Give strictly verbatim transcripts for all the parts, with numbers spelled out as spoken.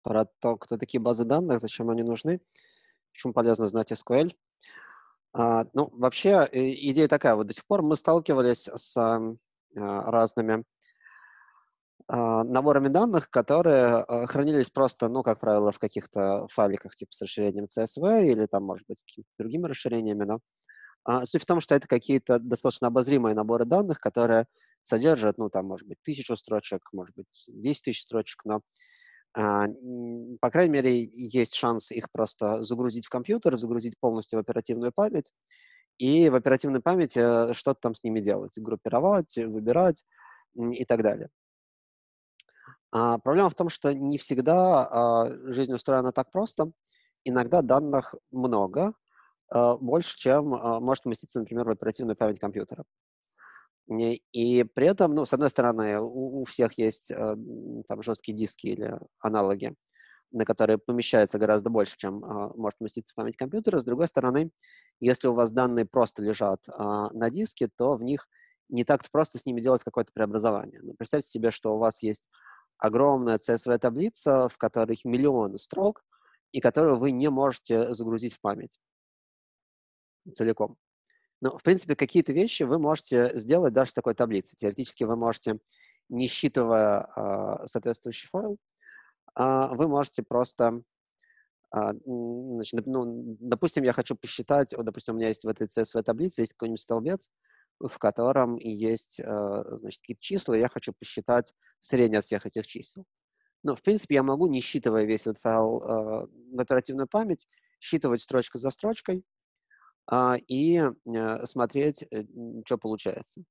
Про то, кто такие базы данных, зачем они нужны, почему полезно знать эс ку эль. А, ну, вообще, э, идея такая. Вот до сих пор мы сталкивались с, ам, а, разными а, наборами данных, которые, а, хранились просто, ну, как правило, в каких-то файликах типа с расширением си эс ви или там, может быть, с какими-то другими расширениями, да. А, суть в том, что это какие-то достаточно обозримые наборы данных, которые содержат, ну, там, может быть, тысячу строчек, может быть, десять тысяч строчек, но, а, м, по крайней мере, есть шанс их просто загрузить в компьютер, загрузить полностью в оперативную память и в оперативной памяти, э, что-то там с ними делать: группировать, выбирать, м, и так далее. А, проблема в том, что не всегда, а, жизнь устроена так просто. Иногда данных много, а, больше, чем, а, может уместиться, например, в оперативную память компьютера. Не и при этом, ну, с одной стороны, у у всех есть, а, м, там жесткие диски или аналоги, на которые помещается гораздо больше, чем, а, может уместиться в память компьютера. С другой стороны, если у вас данные просто лежат, а, на диске, то в них не так-то просто с ними делать какое-то преобразование. Ну, представьте себе, что у вас есть огромная си эс ви-таблица, в которой миллионы строк, и которую вы не можете загрузить в память целиком. Но, в принципе, какие-то вещи вы можете сделать даже с такой таблицей. Теоретически вы можете, не считывая, а, соответствующий файл, а, вы можете просто, а, м, значит, доп ну, допустим, я хочу посчитать, вот, допустим, у меня есть в этой си эс ви-таблице есть какой-нибудь столбец, в котором есть, а, значит, какие-то числа, и я хочу посчитать среднее от всех этих чисел. Ну, в принципе, я могу, не считывая весь этот файл, а, в оперативную память, считывать строчку за строчкой, а, и, э, смотреть, э, м, чё получается.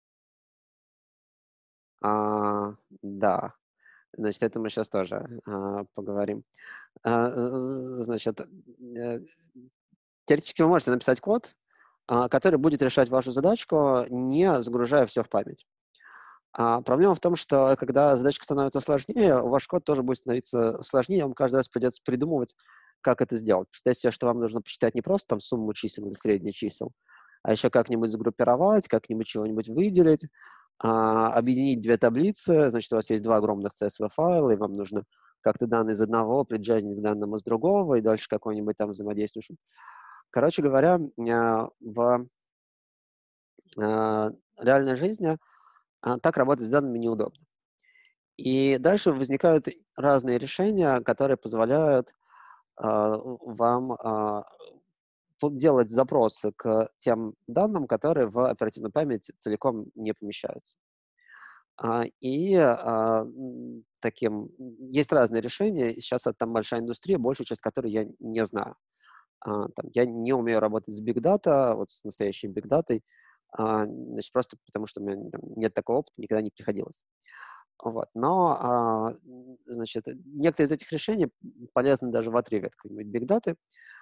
А, да, значит, это мы щас тоже, а, поговорим. А, з значит, э, теоретически вы можете написать код, а, который будет решать вашу задачку, не загружая всё в память. А проблема в том, что когда задачка становится сложнее, ваш код тоже будет становиться сложнее, вам каждый раз придется придумывать, как это сделать. Представьте себе, что вам нужно посчитать не просто там сумму чисел или среднее чисел, а еще как-нибудь загруппировать, как-нибудь чего-нибудь выделить, а, объединить две таблицы. Значит, у вас есть два огромных си эс ви-файла, и вам нужно как-то данные из одного приджойнить к данным из другого, и дальше какой-нибудь там взаимодействующий. Короче говоря, ня в а, реальной жизни, а, так работать с данными неудобно. И дальше возникают разные решения, которые позволяют, а, в вам, а, тут делать запросы к тем данным, которые в оперативную память целиком не помещаются. А, и, а, м, таким есть разные решения, и щас это там большая индустрия, большую часть которой я не знаю. А, там я не умею работать с big data, вот с настоящей биг-датой, а, значит, просто потому что у меня там нет такого опыта, никогда не приходилось. Вот, но, а, м, значит, некоторые из этих решений полезны даже в отрыве от какой-нибудь биг-даты.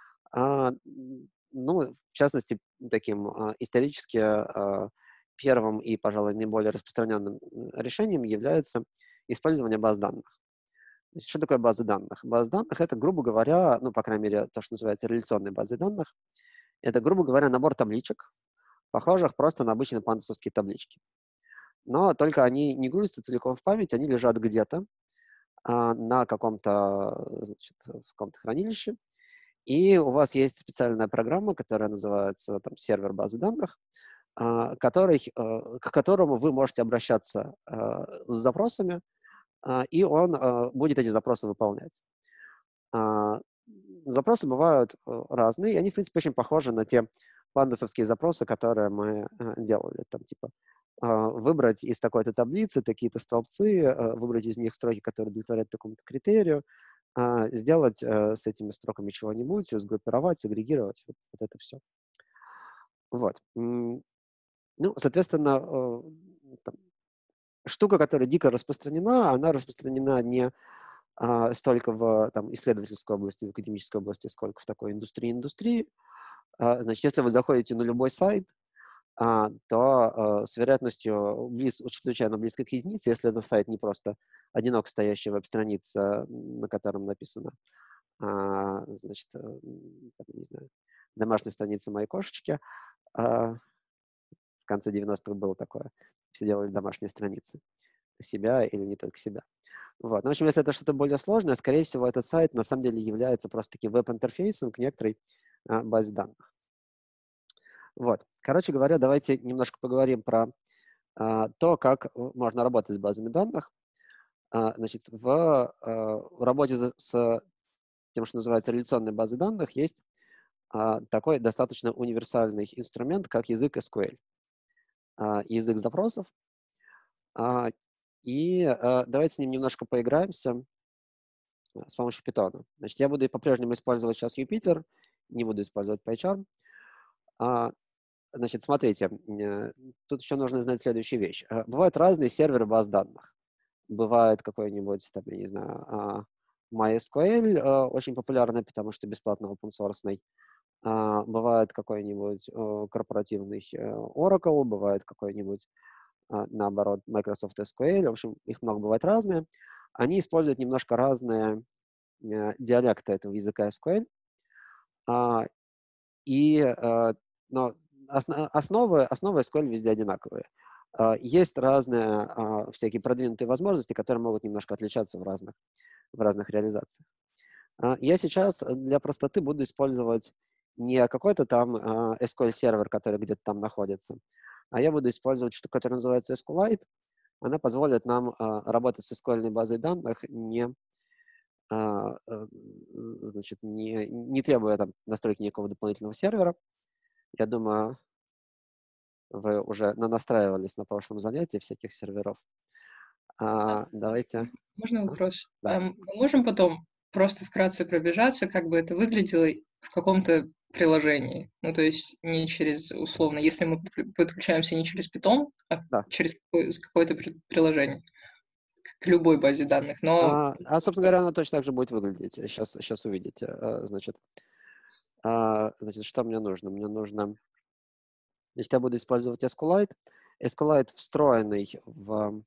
А, м, ну, в частности, таким, а, исторически, а, первым и, пожалуй, наиболее распространенным, м, решением является использование баз данных. То есть что такое базы данных? База данных- это, грубо говоря, ну, по крайней мере, то, что называется реляционной базой данных, это, грубо говоря, набор табличек, похожих просто на обычные пандусовские таблички. Но только они не грузятся целиком в память, они лежат где-то, а, на каком-то, значит, в каком-то хранилище, и у вас есть специальная программа, которая называется там сервер базы данных, а, который, а, к которому вы можете обращаться, а, с запросами, а, и он, а, будет эти запросы выполнять. А, запросы бывают, э, разные, и они, в принципе, очень похожи на те пандусовские запросы, которые мы, э, делали. Там типа, а, выбрать из такой-то таблицы такие-то столбцы, э, выбрать из них строки, которые удовлетворяют такому-то критерию, а, сделать, э, с этими строками чего-нибудь, сгруппировать, сагрегировать, вот вот это всё. Вот, м, ну, соответственно, э, там штука, которая дико распространена, она распространена не, а, столько в, там, исследовательской области, в академической области, сколько в такой индустрии-индустрии. А, значит, если вы заходите на любой сайт, а, то, э, с вероятностью близ чрезвычайно близкой к единице, если это сайт не просто одиноко стоящая веб-страница, на котором написано, а, значит, э, м, там, не знаю, домашняя страница моей кошечки. А, в конце девяностых было такое. Все делали домашние страницы себя или не только себя. Вот. Ну, в общем, если это что-то более сложное, скорее всего, этот сайт на самом деле является просто таким веб-интерфейсом к некоторой а, базе данных. Вот. Короче говоря, давайте немножко поговорим про а, то, как э, можно работать с базами данных. А, значит, в, а, в работе за- с тем, что называется реляционной базой данных, есть а, такой достаточно универсальный инструмент, как язык эс ку эль, а, язык запросов. А, и а, давайте с ним немножко поиграемся а, с помощью Python. Значит, я буду по-прежнему использовать сейчас Юпитер, не буду использовать PyCharm. А, значит, смотрите, э, тут еще нужно знать следующую вещь. А, Бывают разные серверы баз данных. Бывает какой-нибудь, там, я не знаю, а, MySQL, э, очень популярный, потому что бесплатно open source. А, Бывает какой-нибудь э, корпоративный э, Oracle, бывает какой-нибудь, а, наоборот, Microsoft эс ку эль. В общем, их много бывает разные. Они используют немножко разные э, диалекты этого языка эс ку эль. А, и, э, но осно- основы, основы эс ку эль везде одинаковые. А, Есть разные а, всякие продвинутые возможности, которые могут немножко отличаться в разных, в разных реализациях. А, Я сейчас для простоты буду использовать не какой-то там а, эс ку эль-сервер, который где-то там находится, а я буду использовать штуку, которая называется SQLite. Она позволит нам а, работать с эс ку эль-базой данных, не, а, э, значит, не, не требуя там настройки никакого дополнительного сервера. Я думаю, вы уже настраивались на прошлом занятии всяких серверов. А, А, а, давайте. можно можно А? вопрос? Да. Ам, мы можем потом просто вкратце пробежаться, как бы это выглядело в каком-то приложении? Ну, то есть не через, условно, если мы подклю подключаемся не через Python, а Да. через какое с какое-то при приложение к любой базе данных, но А, а, собственно говоря, оно точно так же будет выглядеть. Сейчас, сейчас увидите. А, Значит, а, значит, что мне нужно? Мне нужно... Значит, я буду использовать SQLite. SQLite встроенный в,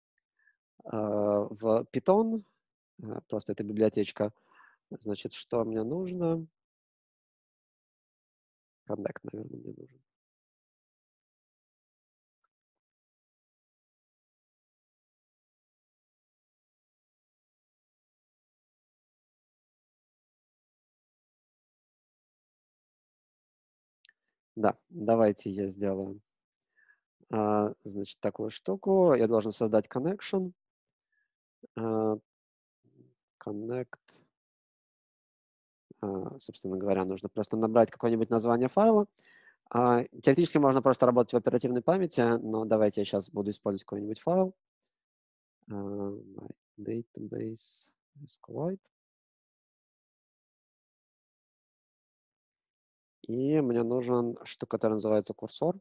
а, в Python. А, Просто это библиотечка. Значит, что мне нужно? Connect, наверное, мне нужен. Да, давайте я сделаю, а, значит, такую штуку. Я должен создать connection. А, Connect. А, Собственно говоря, нужно просто набрать какое-нибудь название файла. А, Теоретически можно просто работать в оперативной памяти, но давайте я сейчас буду использовать какой-нибудь файл. А, My database SQLite. И мне нужен штука, которая называется курсор.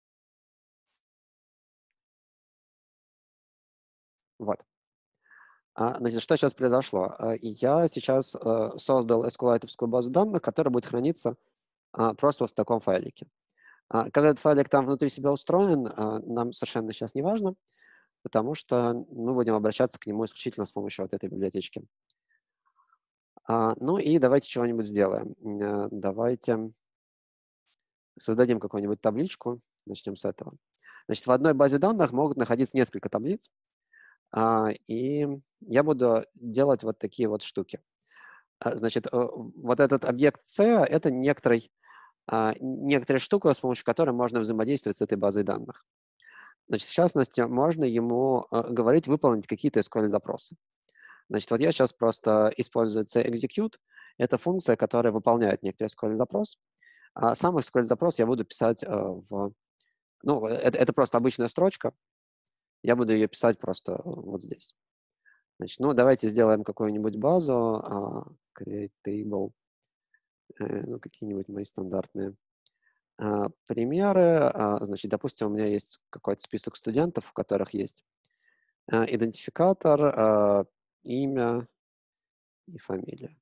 Вот. А, значит, что сейчас произошло? А, Я сейчас э, создал SQLite-овскую базу данных, которая будет храниться а, просто вот в таком файлике. А, Как этот файлик там внутри себя устроен, а, нам совершенно сейчас не важно, потому что мы будем обращаться к нему исключительно с помощью вот этой библиотечки. А, Ну и давайте чего-нибудь сделаем. М, э, Давайте создадим какую-нибудь табличку. Начнем с этого. Значит, в одной базе данных могут находиться несколько таблиц, а, и я буду делать вот такие вот штуки. А, Значит, э, вот этот объект C — это некоторый, а, некоторая штука, с помощью которой можно взаимодействовать с этой базой данных. Значит, в частности, можно ему э, говорить выполнить какие-то эс ку эль-запросы. Значит, вот я сейчас просто использую C-execute. Это функция, которая выполняет некоторый эс ку эль-запрос. А сам эс ку эль-запрос я буду писать э, в... Ну, это, это просто обычная строчка. Я буду ее писать просто э, вот здесь. Значит, ну, давайте сделаем какую-нибудь базу. а, Create table. э, Ну, какие-нибудь мои стандартные а, примеры. А, Значит, допустим, у меня есть какой-то список студентов, у которых есть а, идентификатор, а, имя и фамилия.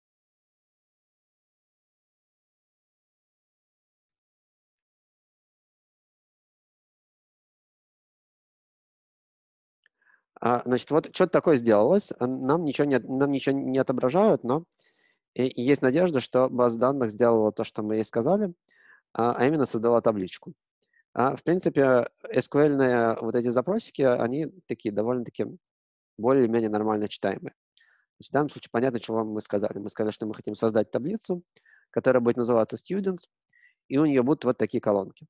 А, Значит, вот что-то такое сделалось. А, Нам ничего не, нам ничего не отображают, но и, и есть надежда, что база данных сделала то, что мы ей сказали, а, а именно создала табличку. А, в принципе, эс ку эль-ные вот эти запросики, они такие довольно-таки более-менее нормально читаемые. Значит, в данном случае понятно, чего мы сказали. Мы сказали, что мы хотим создать таблицу, которая будет называться Students, и у нее будут вот такие колонки.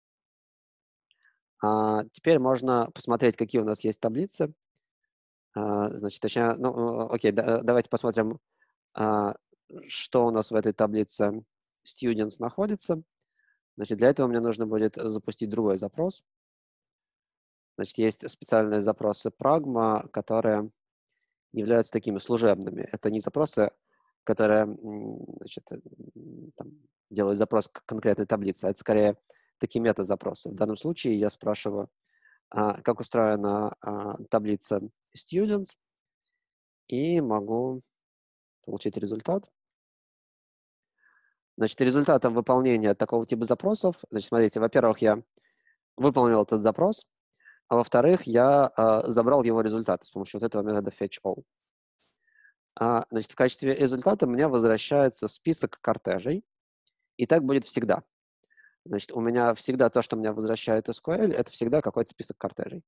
А теперь можно посмотреть, какие у нас есть таблицы. А, значит, точнее, ну, окей, да, давайте посмотрим, а, что у нас в этой таблице Students находится. Значит, для этого мне нужно будет запустить другой запрос. Значит, есть специальные запросы Pragma, которые являются такими служебными. Это не запросы, которые значит, там, делают запрос к конкретной таблице, а это скорее такие мета-запросы. В данном случае я спрашиваю, а, как устроена а, таблица Students, и могу получить результат. Значит, результатом выполнения такого типа запросов, значит, смотрите, во-первых, я выполнил этот запрос, а во-вторых, я а, забрал его результаты с помощью вот этого метода fetchAll. А, значит, в качестве результата мне возвращается список кортежей, и так будет всегда. Значит, у меня всегда то, что мне возвращает эс ку эль, это всегда какой-то список кортежей.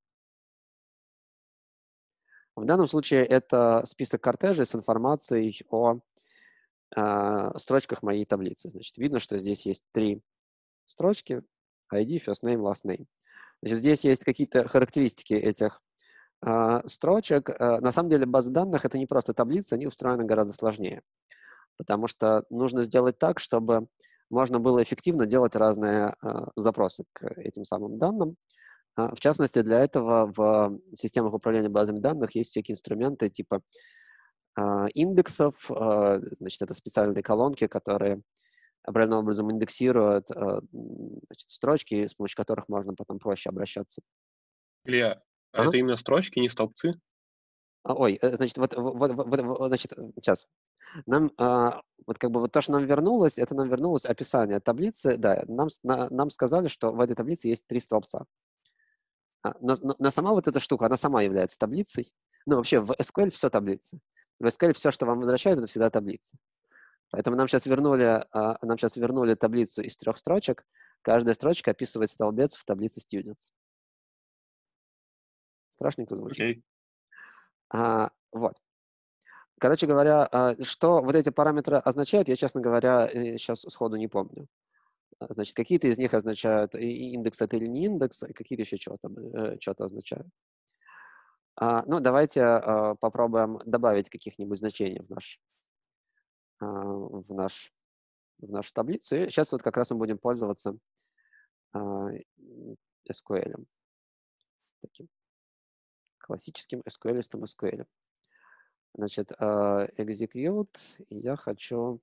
В данном случае это список кортежей с информацией о э, строчках моей таблицы. Значит, видно, что здесь есть три строчки: ай ди, first name, last name. Значит, здесь есть какие-то характеристики этих э, строчек. Э, на самом деле базы данных — это не просто таблицы, они устроены гораздо сложнее, потому что нужно сделать так, чтобы можно было эффективно делать разные э, запросы к этим самым данным. В частности, для этого в системах управления базами данных есть всякие инструменты типа а, индексов. А, значит, это специальные колонки, которые определенным образом индексируют а, значит, строчки, с помощью которых можно потом проще обращаться. Илья, а Ага. это именно строчки, не столбцы? А, Ой, э, значит, вот, вот, вот, вот, значит, сейчас. Нам, а, вот как бы вот то, что нам вернулось, это нам вернулось описание таблицы. Да, нам, с- на- нам сказали, что в этой таблице есть три столбца. А, но, но, но сама вот эта штука, она сама является таблицей. Ну, вообще, в эс ку эль все таблицы. В эс ку эль все, что вам возвращают, это всегда таблица. Поэтому нам сейчас вернули, а, нам сейчас вернули таблицу из трех строчек. Каждая строчка описывает столбец в таблице Students. Страшненько звучит. Окей. А, вот. Короче говоря, а, что вот эти параметры означают, я, честно говоря, сейчас сходу не помню. А, Значит, какие-то из них означают и- и индекс это или не индекс, и какие-то еще что-то, э, что-то означают. А, ну, давайте а, попробуем добавить каких-нибудь значений в наш, а, в наш, в нашу таблицу. И сейчас вот как раз мы будем пользоваться а, эс ку эль, таким классическим эс ку эль-истым эс ку эль. Значит, а, execute, и я хочу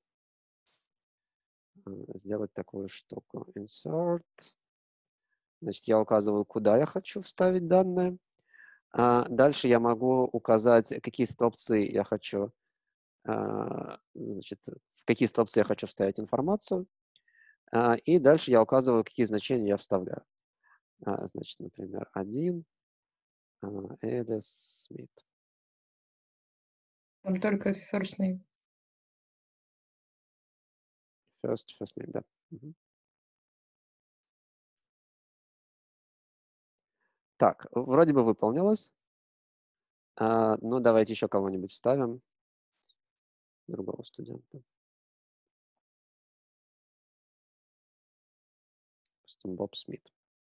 а, сделать такую штуку. Insert. Значит, я указываю, куда я хочу вставить данные. А дальше я могу указать, какие столбцы я хочу, а, значит, в какие столбцы я хочу вставить информацию. А, И дальше я указываю, какие значения я вставляю. А, Значит, например, один, Элис Смит. Там только first name. First, first name, да. Мгм. Так, вроде бы выполнилось. А, Ну, давайте еще кого-нибудь вставим. Другого студента. Допустим, Боб Смит.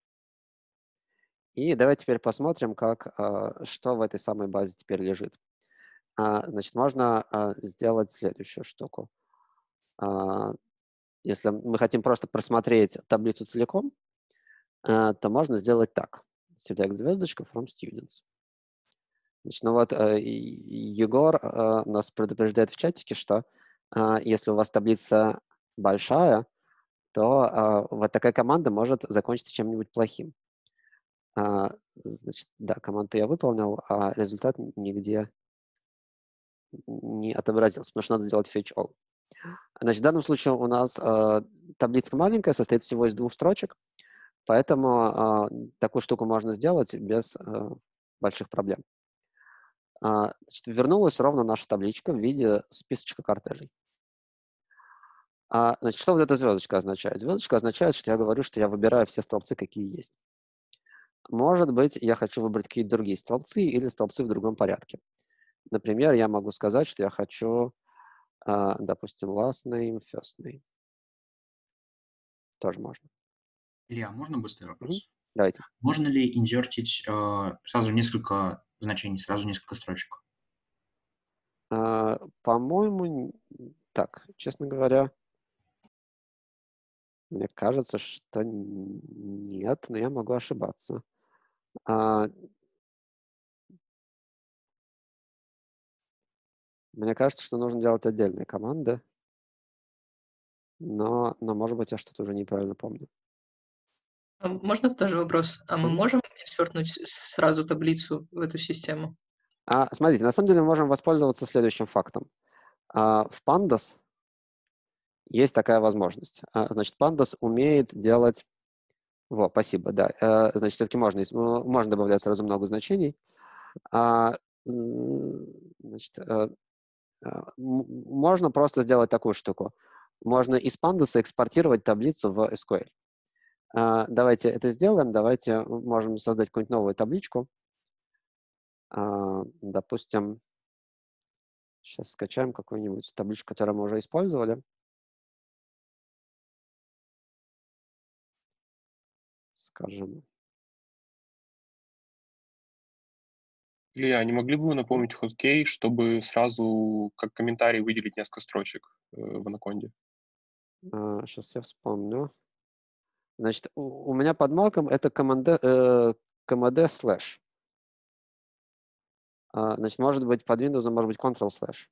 И давайте теперь посмотрим, как, а, что в этой самой базе теперь лежит. А, Значит, можно а, сделать следующую штуку. А, Если мы хотим просто просмотреть таблицу целиком, а, то можно сделать так. Select звездочка from students. Значит, ну вот э, и- Егор э, нас предупреждает в чатике, что а, если у вас таблица большая, то а, вот такая команда может закончиться чем-нибудь плохим. А, Значит, да, команду я выполнил, а результат нигде не отобразился, потому что надо сделать fetch all. Значит, в данном случае у нас э, таблица маленькая, состоит всего из двух строчек, поэтому э, такую штуку можно сделать без э, больших проблем. А, значит, вернулась ровно наша табличка в виде списочка кортежей. А, значит, что вот эта звездочка означает? Звездочка означает, что я говорю, что я выбираю все столбцы, какие есть. Может быть, я хочу выбрать какие-то другие столбцы или столбцы в другом порядке. Например, я могу сказать, что я хочу, а, допустим, last name, first name. Тоже можно. Илья, можно быстрый Мгм. вопрос? Давайте. Можно ли инжертить э, сразу несколько значений, сразу несколько строчек? А, по-моему, н- так, честно говоря, мне кажется, что н- нет, но я могу ошибаться. А, мне кажется, что нужно делать отдельные команды, но, но может быть, я что-то уже неправильно помню. А можно тоже вопрос? А мы Мгм. можем инсертнуть с- сразу таблицу в эту систему? А, смотрите, на самом деле мы можем воспользоваться следующим фактом. А, в Pandas есть такая возможность. А, значит, Pandas умеет делать... Во, спасибо, да. Э, значит, все-таки можно, ис- м, можно добавлять сразу много значений. А, м, значит, э, э, м- можно просто сделать такую штуку. Можно из Pandas экспортировать таблицу в эс ку эль. А, давайте это сделаем. Давайте можем создать какую-нибудь новую табличку. А, допустим, сейчас скачаем какую-нибудь табличку, которую мы уже использовали. Скажем, Илья, не могли бы вы напомнить хоткей, чтобы сразу как комментарий выделить несколько строчек э, в анаконде? сейчас я вспомню. Значит, у, у меня под маком это команда, э, команда слэш. А, значит, может быть, под Windows может быть Ctrl слэш.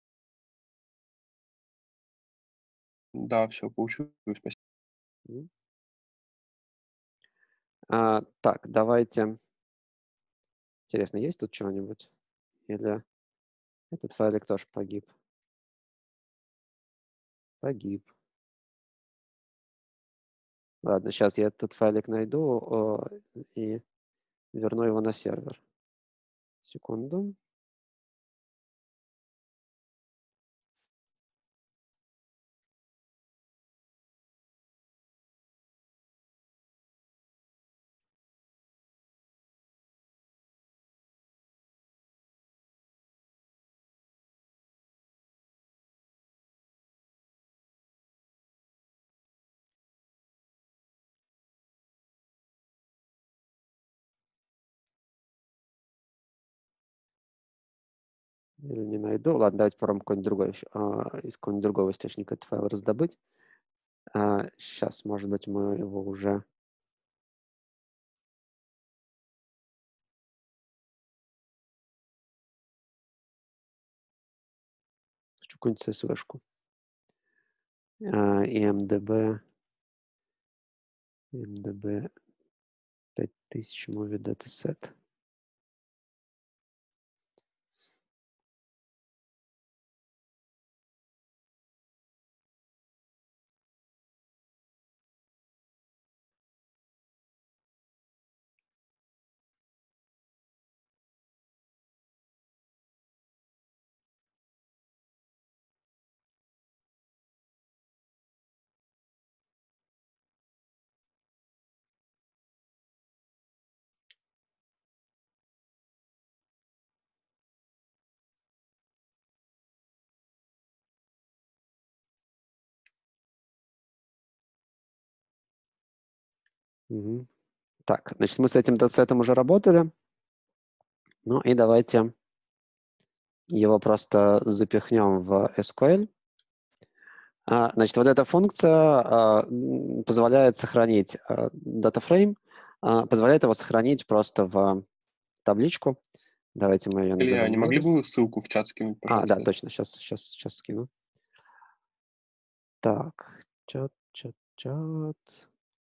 Да, все, получилось, спасибо. М. А, так, давайте. Интересно, есть тут чего-нибудь? Или этот файлик тоже погиб? Погиб. Ладно, сейчас я этот файлик найду о, и верну его на сервер. Секунду. Или не найду. Ладно, давайте попробуем какой-нибудь другой, а, из какого-нибудь другого источника этот файл раздобыть. А, сейчас, может быть, мы его уже... Хочу какую-нибудь си эс ви-шку. А, imdb, imdb пять тысяч movie dataset. Мгм. Так, значит, мы с этим датасетом уже работали. Ну и давайте его просто запихнем в эс ку эль. А, значит, вот эта функция а, м, позволяет сохранить а, dataFrame, а, позволяет его сохранить просто в табличку. Давайте мы ее Илья, назовем не могли бы movies. вы ссылку в чат скинуть, А, да, пожалуйста? точно, сейчас, сейчас, сейчас скину. Так, чат, чат, чат.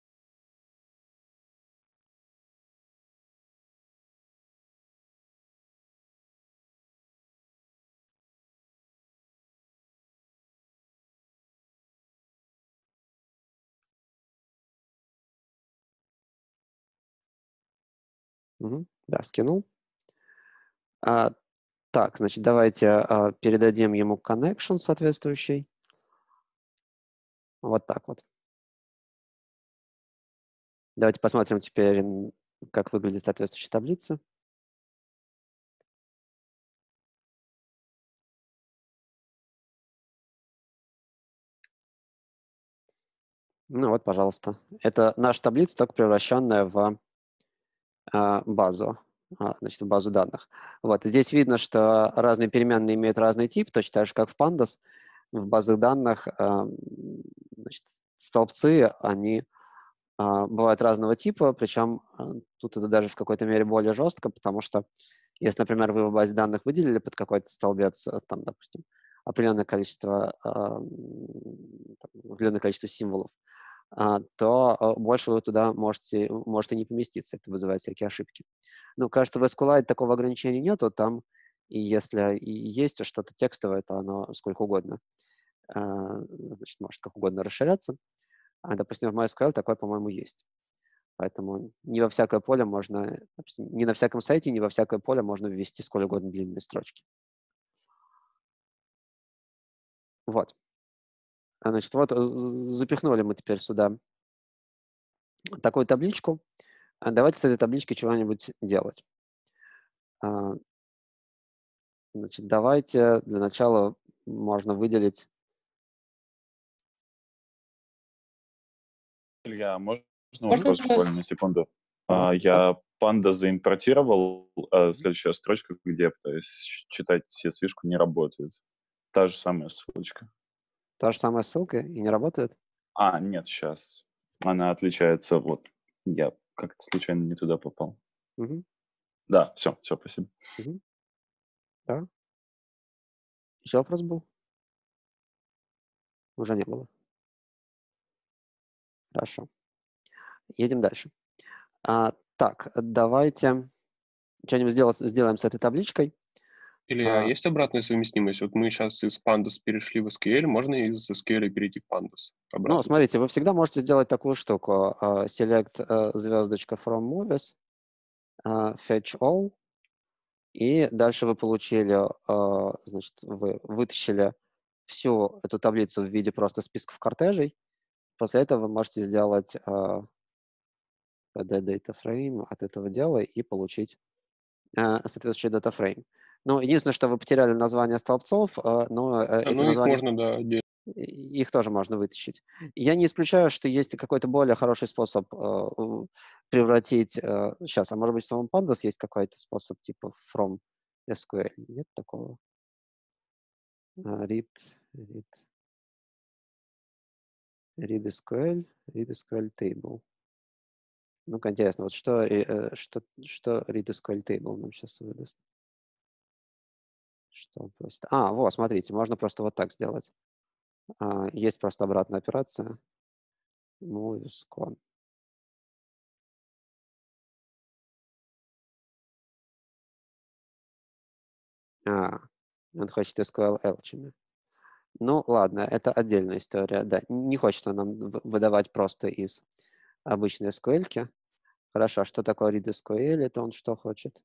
Мгм, да, скинул. А, так, значит, давайте а, передадим ему connection соответствующий. Вот так вот. Давайте посмотрим теперь как выглядит соответствующая таблица. Ну вот, пожалуйста. Это наша таблица, только превращенная в а, базу, а, значит, в базу данных. Вот. Здесь видно, что разные переменные имеют разный тип, точно так же, как в Pandas. В базах данных а, значит, столбцы, они а, бывают разного типа, причем а, тут это даже в какой-то мере более жестко, потому что если, например, вы в базе данных выделили под какой-то столбец, а, там, допустим, определенное количество, а, там, определенное количество символов, а, то а, больше вы туда можете, может и не поместиться. Это вызывает всякие ошибки. Ну, кажется, в SQLite такого ограничения нету. Там, и если и есть что-то текстовое, то оно сколько угодно, а, значит, может как угодно расширяться. А, допустим, в MySQL такое, по-моему, есть. Поэтому не во всякое поле можно, допустим, не на всяком сайте, не во всякое поле можно ввести сколь угодно длинные строчки. Вот. А, Значит, вот з- з- запихнули мы теперь сюда такую табличку. А Давайте с этой табличкой чего-нибудь делать. А, Значит, давайте для начала можно выделить. Илья, можно Можно вопрос вас- буквально на секунду? Да, А, Я панда заимпортировал, а следующая строчка, где я пытаюсь читать си эс-вишку, не работает. Та же самая ссылочка. Та же самая ссылка и не работает? А, нет, сейчас. Она отличается, вот. Я как-то случайно не туда попал. Мгм, Да, все, все, спасибо. мгм. Да. Еще вопрос был? Уже не было. Хорошо. Едем дальше. А, так, давайте что-нибудь сделать, сделаем с этой табличкой. Илья, а А, есть обратная совместимость? Вот мы сейчас из Pandas перешли в эс кью эль, можно из эс кью эль перейти в Pandas Ну, обратно? смотрите, вы всегда можете сделать такую штуку. а, Select а, звездочка from movies, а, fetch all, и дальше вы получили, а, значит, вы вытащили всю эту таблицу в виде просто списков кортежей. После этого вы можете сделать а, пи ди data frame от этого дела и получить а, соответствующий data frame. Ну, единственное, что вы потеряли название столбцов, а, но э, А, эти ну, их названия, можно, да, отдельно. и- их тоже можно вытащить. Я не исключаю, что есть какой-то более хороший способ э, у- превратить... Сейчас, а может быть, в самом Pandas есть какой-то способ типа from эс кью эль? Нет такого? А, Read, read, read эс кью эль, read эс кью эль table. Ну-ка, интересно, вот что, э, э, что, что read эс кью эль table нам сейчас выдаст? Что он просит? А, вот, смотрите, можно просто вот так сделать. А, Есть просто обратная операция. Moves con. А, он хочет эс кью эль элчами. Ну, ладно, это отдельная история. Да, не хочет он нам в- выдавать просто из обычной эс кью эль-ки. Хорошо, а что такое read эс кью эль? Это он что хочет?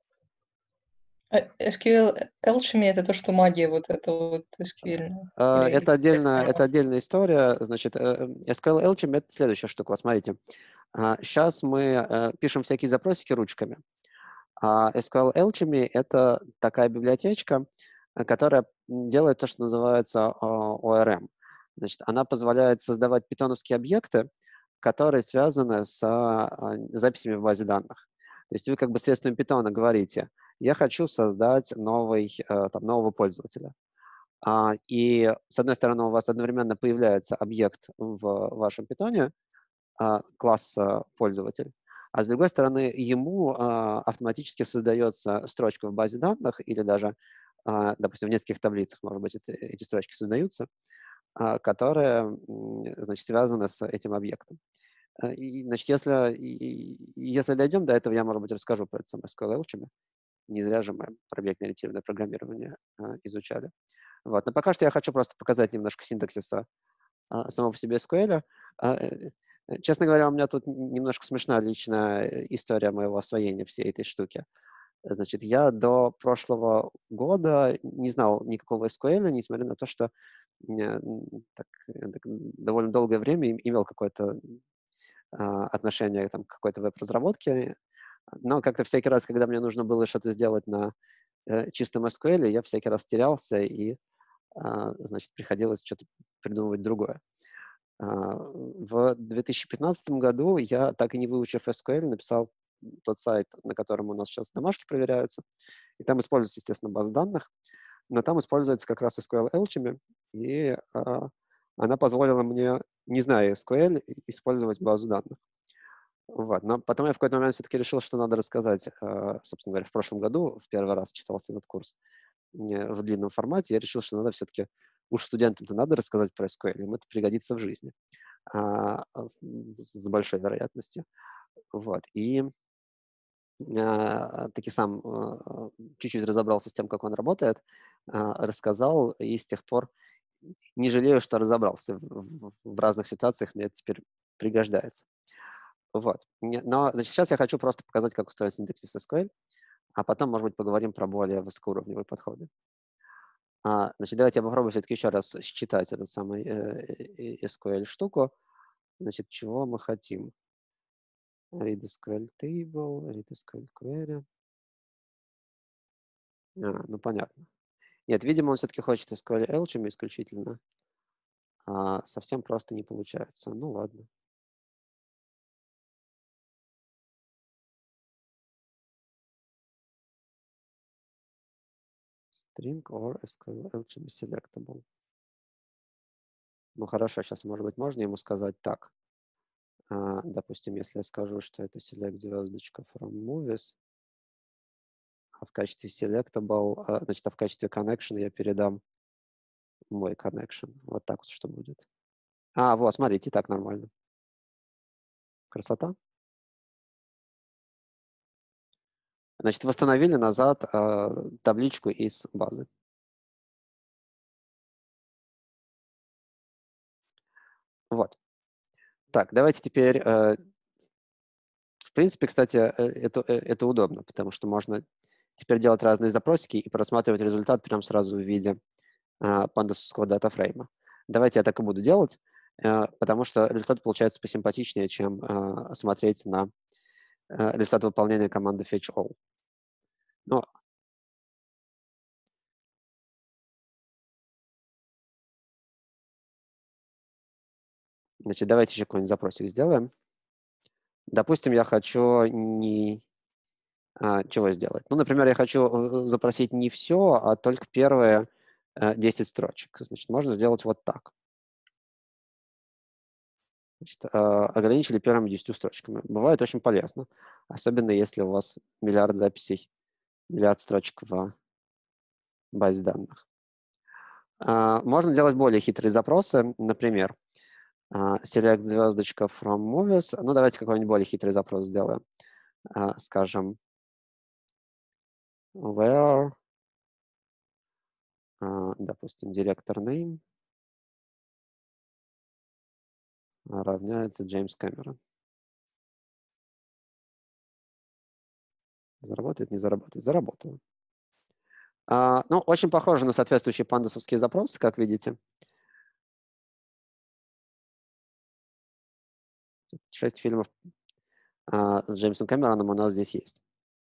А эс кью эль Alchemy — это то, что магия вот это вот эс кью эль. А, Или Это, отдельно, как это отдельная история. Значит, э, эс кью эль элчами — это следующая штука. Вот смотрите. Сейчас мы э, пишем всякие запросики ручками. А эс кью эль Alchemy — это такая библиотечка, э, которая делает то, что называется о эр эм. Значит, она позволяет создавать питоновские объекты, которые связаны с а, записями в базе данных. То есть вы как бы средством питона говорите, я хочу создать новый, э, там, нового пользователя. А, И, с одной стороны, у вас одновременно появляется объект в вашем питоне, а, класса пользователь, а с другой стороны, ему а, автоматически создается строчка в базе данных или даже, а, допустим, в нескольких таблицах, может быть, это- эти строчки создаются, а, которая, м, значит, связана с этим объектом. А, И, значит, если, и- и- если дойдем до этого, я, может быть, расскажу про это самое эс кью эль. Не зря же мы про объектно-ориентированное программирование а, изучали. Вот. Но пока что я хочу просто показать немножко синтаксиса а, самого по себе эс кью эль. А, э, э, Честно говоря, у меня тут н- немножко смешная личная э, история моего освоения всей этой штуки. Значит, я до прошлого года не знал никакого эс кью эль, несмотря на то, что э, м, так, э, так довольно долгое время им- имел какое-то отношение там, к какой-то веб-разработке, но как-то всякий раз, когда мне нужно было что-то сделать на чистом эс ку эль, я всякий раз терялся, и, значит, приходилось что-то придумывать другое. В две тысячи пятнадцатом году я, так и не выучив эс ку эль, написал тот сайт, на котором у нас сейчас домашки проверяются, и там используется, естественно, база данных, но там используется как раз эс ку эль Alchemy, и а, она позволила мне, не зная эс ку эль, использовать базу данных. Вот. Но потом я в какой-то момент все-таки решил, что надо рассказать, а, собственно говоря, в прошлом году, в первый раз читался этот курс в длинном формате, я решил, что надо все-таки, уж студентам-то надо рассказать про эс ку эль, им это пригодится в жизни а, с, с большой вероятностью. Вот. И а, таки сам а, чуть-чуть разобрался с тем, как он работает, а, рассказал, и с тех пор не жалею, что разобрался. В, в, в разных ситуациях мне это теперь пригождается. Вот. Но значит, сейчас я хочу просто показать, как устроен синтаксис эс ку эль, а потом, может быть, поговорим про более высокоуровневые подходы. А, значит, давайте я попробую все-таки еще раз считать эту самую э, эс ку эль-штуку. Значит, чего мы хотим? Read эс ку эль table, read эс ку эль query. А, ну, понятно. Нет, видимо, он все-таки хочет эс ку эль Alchemy исключительно. А совсем просто не получается. Ну, ладно. String or эс ку эль Alchemy selectable. Ну, хорошо, сейчас, может быть, можно ему сказать так. А, допустим, если я скажу, что это select звездочка from movies, а в качестве selectable, а, значит, а в качестве connection я передам мой connection. Вот так вот что будет. А, вот, смотрите, так нормально. Красота. Значит, восстановили назад э, табличку из базы. Вот. Так, давайте теперь... Э, в принципе, кстати, это, это удобно, потому что можно теперь делать разные запросики и просматривать результат прямо сразу в виде э, пандасовского датафрейма. Давайте я так и буду делать, э, потому что результат получается посимпатичнее, чем э, смотреть на э, результат выполнения команды fetch all. Но Значит, давайте еще какой-нибудь запросик сделаем. Допустим, я хочу не... А, чего сделать? Ну, например, я хочу запросить не все, а только первые десять строчек. Значит, можно сделать вот так. Значит, ограничили первыми десятью строчками. Бывает очень полезно, особенно если у вас миллиард записей, миллиард строчек в базе данных. Можно делать более хитрые запросы. Например, select звездочка from movies. Ну, давайте какой-нибудь более хитрый запрос сделаем. Скажем, where, допустим, director name равняется Джеймс Кэмерон. Заработает, не заработает? Заработало. А, ну, очень похоже на соответствующие пандасовские запросы, как видите. Шесть фильмов а, с Джеймсом Кэмероном у нас здесь есть.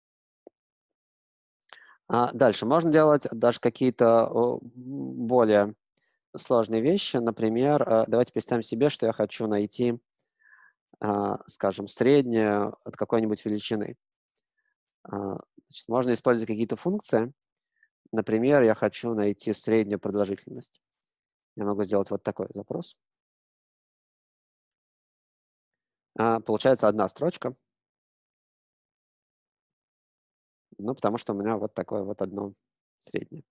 А, дальше. Можно делать даже какие-то более сложные вещи. Например, давайте представим себе, что я хочу найти, а, скажем, среднее от какой-нибудь величины. А, значит, можно использовать какие-то функции. Например, я хочу найти среднюю продолжительность. Я могу сделать вот такой запрос. А, получается одна строчка. Ну, потому что у меня вот такое вот одно среднее.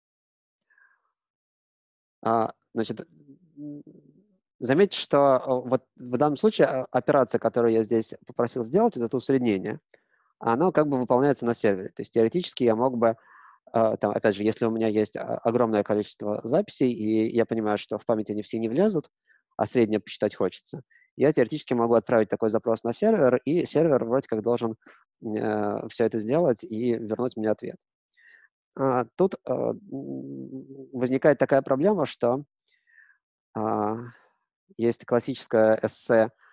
А, значит, заметьте, что вот в данном случае операция, которую я здесь попросил сделать, это усреднение, она как бы выполняется на сервере. То есть теоретически я мог бы, там, опять же, если у меня есть огромное количество записей, и я понимаю, что в память они все не влезут, а среднее посчитать хочется, я теоретически могу отправить такой запрос на сервер, и сервер вроде как должен э, все это сделать и вернуть мне ответ. А, тут а, возникает такая проблема, что а, есть классическое эссе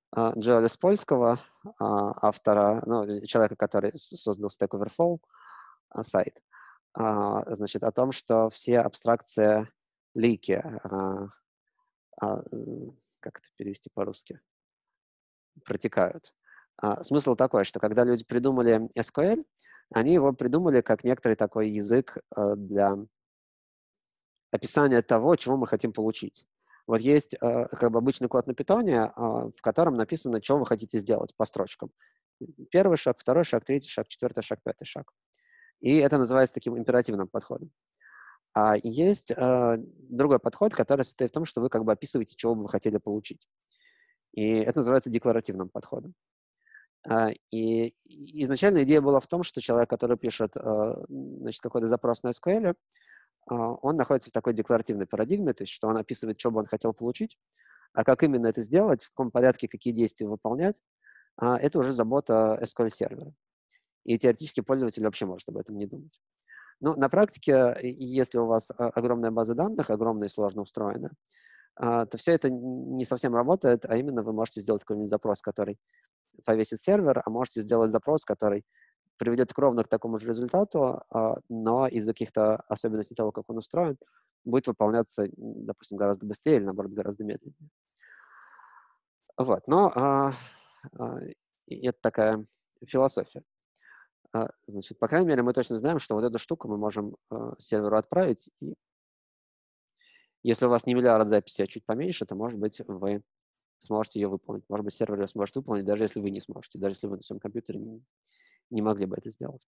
а, Джоэля Спольского, а, автора, ну, человека, который с- создал Stack Overflow а, сайт, а, значит, о том, что все абстракции лики, а, а, з- как это перевести по-русски, протекают. А, смысл такой, что когда люди придумали эс ку эль, они его придумали как некоторый такой язык а, для описания того, чего мы хотим получить. Вот есть э, как бы обычный код на питоне, э, в котором написано, что вы хотите сделать по строчкам. Первый шаг, второй шаг, третий шаг, четвертый шаг, пятый шаг. И это называется таким императивным подходом. А есть э, другой подход, который состоит в том, что вы как бы описываете, чего бы вы хотели получить. И это называется декларативным подходом. А, и изначально идея была в том, что человек, который пишет э, значит, какой-то запрос на эс ку эль, а, он находится в такой декларативной парадигме, то есть что он описывает, что бы он хотел получить, а как именно это сделать, в каком порядке, какие действия выполнять, а, это уже забота эс ку эль-сервера. И теоретически пользователь вообще может об этом не думать. Но на практике, и- если у вас а, огромная база данных, огромная и сложно устроена, а, то все это не совсем работает, а именно вы можете сделать какой-нибудь запрос, который повесит сервер, а можете сделать запрос, который приведет ровно к такому же результату, а, но из-за каких-то особенностей того, как он устроен, будет выполняться, м, допустим, гораздо быстрее или, наоборот, гораздо медленнее. Вот, но а, а, и это такая философия. А, значит, по крайней мере, мы точно знаем, что вот эту штуку мы можем а, серверу отправить, и если у вас не миллиард записей, а чуть поменьше, то, может быть, вы сможете ее выполнить. Может быть, сервер ее сможет выполнить, даже если вы не сможете, даже если вы на своем компьютере не, не могли бы это сделать.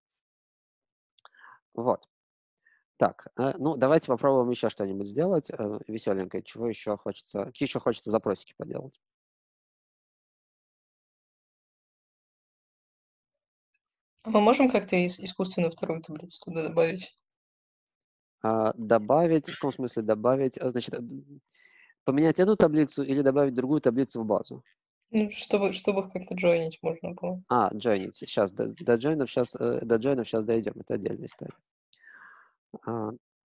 Вот. Так, э, ну давайте попробуем еще что-нибудь сделать э, веселенькое. Чего еще хочется? Какие еще хочется запросики поделать? А мы можем как-то ис- искусственную вторую таблицу туда добавить? А, добавить, в каком смысле добавить? А, Значит, э, поменять эту таблицу или добавить другую таблицу в базу? Ну, чтобы, чтобы их как-то джойнить можно было. А, джойнить. Сейчас, до, до джойнов сейчас, э, до джойнов сейчас дойдем. Это отдельная история. А,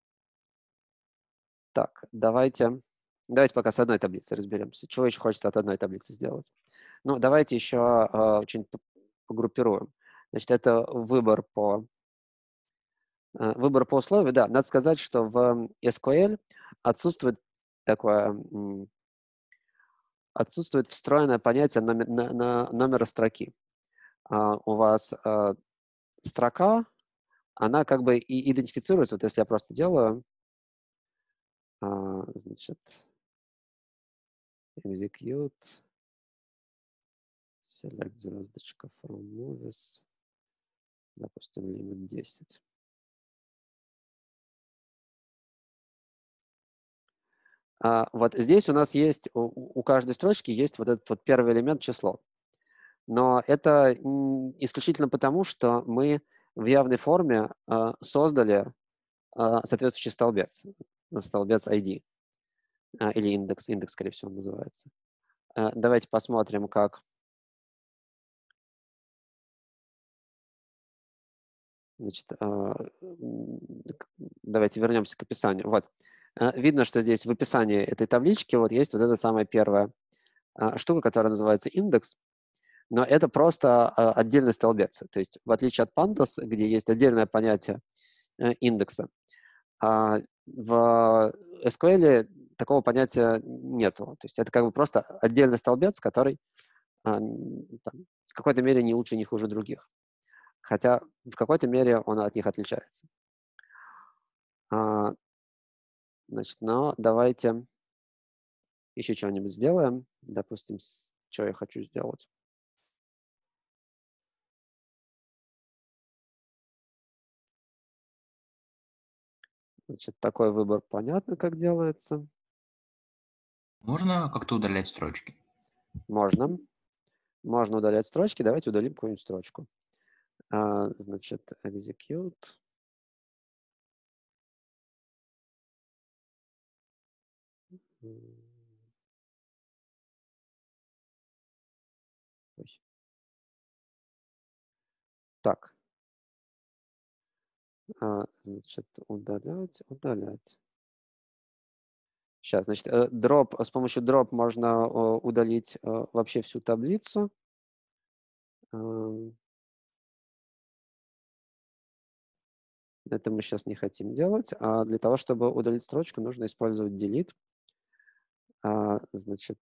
так, давайте, давайте пока с одной таблицей разберемся. Чего еще хочется от одной таблицы сделать? Ну, давайте еще э, что-нибудь по- погруппируем. Значит, это выбор по Э, Выбор по условию, да, надо сказать, что в эс ку эль отсутствует такое, м, отсутствует встроенное понятие номер, на- на- номера строки. А, У вас э, строка, она как бы и идентифицируется, вот если я просто делаю, а, значит, execute, select звездочка from movies, допустим, лимит десять. А, вот здесь у нас есть, у, у каждой строчки есть вот этот вот первый элемент число. Но это м, исключительно потому, что мы в явной форме а, создали а, соответствующий столбец, э, столбец ай ди а, или индекс, индекс, скорее всего, он называется. А, Давайте посмотрим, как. Значит, а, м, к- давайте вернемся к описанию. Вот. А, Видно, что здесь в описании этой таблички вот есть вот эта самая первая а, штука, которая называется индекс. Но это просто а, отдельный столбец. То есть, в отличие от Pandas, где есть отдельное понятие э, индекса, А в эс ку эль такого понятия нету. То есть это как бы просто отдельный столбец, который а, н- там, в какой-то мере не лучше, не хуже других. Хотя в какой-то мере он от них отличается. А, значит, но давайте еще что-нибудь сделаем. Допустим, с- что я хочу сделать. Значит, такой выбор понятно, как делается. Можно как-то удалять строчки? Можно. Можно удалять строчки. Давайте удалим какую-нибудь строчку. А, значит, execute. М, ой. Так, а, значит, удалять, удалять. Сейчас, значит, э, drop, с помощью drop можно э, удалить э, вообще всю таблицу. Эм, Это мы сейчас не хотим делать. А для того, чтобы удалить строчку, нужно использовать delete. А, значит,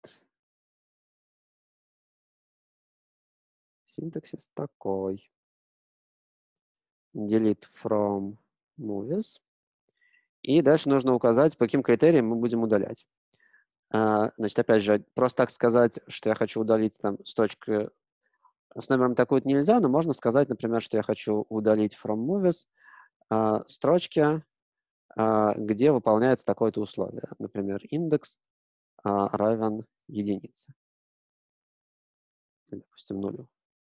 синтаксис такой. Delete from movies. И дальше нужно указать, по каким критериям мы будем удалять. А, значит, опять же, просто так сказать, что я хочу удалить там строчку с номером такой-то нельзя, но можно сказать, например, что я хочу удалить from movies а, строчки, а, где выполняется такое-то условие. Например, индекс а, равен единице. Или, допустим, нулю.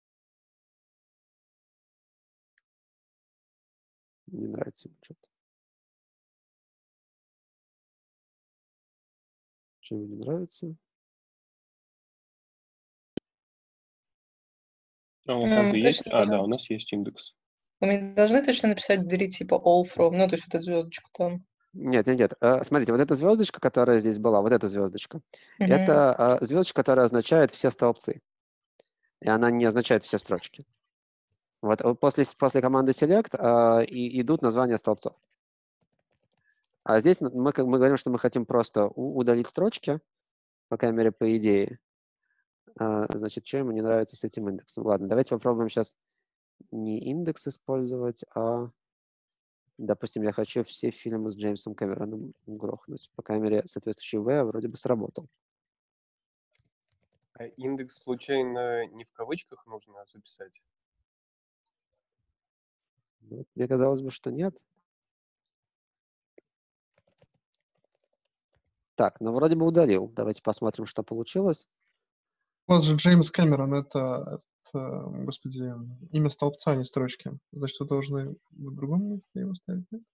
Не нравится ему что-то. Чем ему не нравится? А у нас Ну, сразу мы есть? точно А, да, должны, у нас есть индекс. мы должны точно написать delete типа all from, ну, то есть вот эту звездочку там. Нет, нет, нет. А, Смотрите, вот эта звездочка, которая здесь была, вот эта звездочка, Мгм. это а, звездочка, которая означает все столбцы. И она не означает все строчки. Вот э, после, после команды select а, и, идут названия столбцов. А здесь мы, как- мы говорим, что мы хотим просто у- удалить строчки, по крайней мере, по идее. А, значит, что ему не нравится с этим индексом? Ладно, давайте попробуем сейчас не индекс использовать, а, допустим, я хочу все фильмы с Джеймсом Кэмероном грохнуть. По крайней мере, соответствующий вэ вроде бы сработал. А индекс случайно не в кавычках нужно записать? Вот, мне казалось бы, что нет. Так, ну вроде бы удалил. Давайте посмотрим, что получилось. У вас же Джеймс Кэмерон, это, это, господи, имя столбца, а не строчки. Значит, вы должны в другом месте его ставить, нет?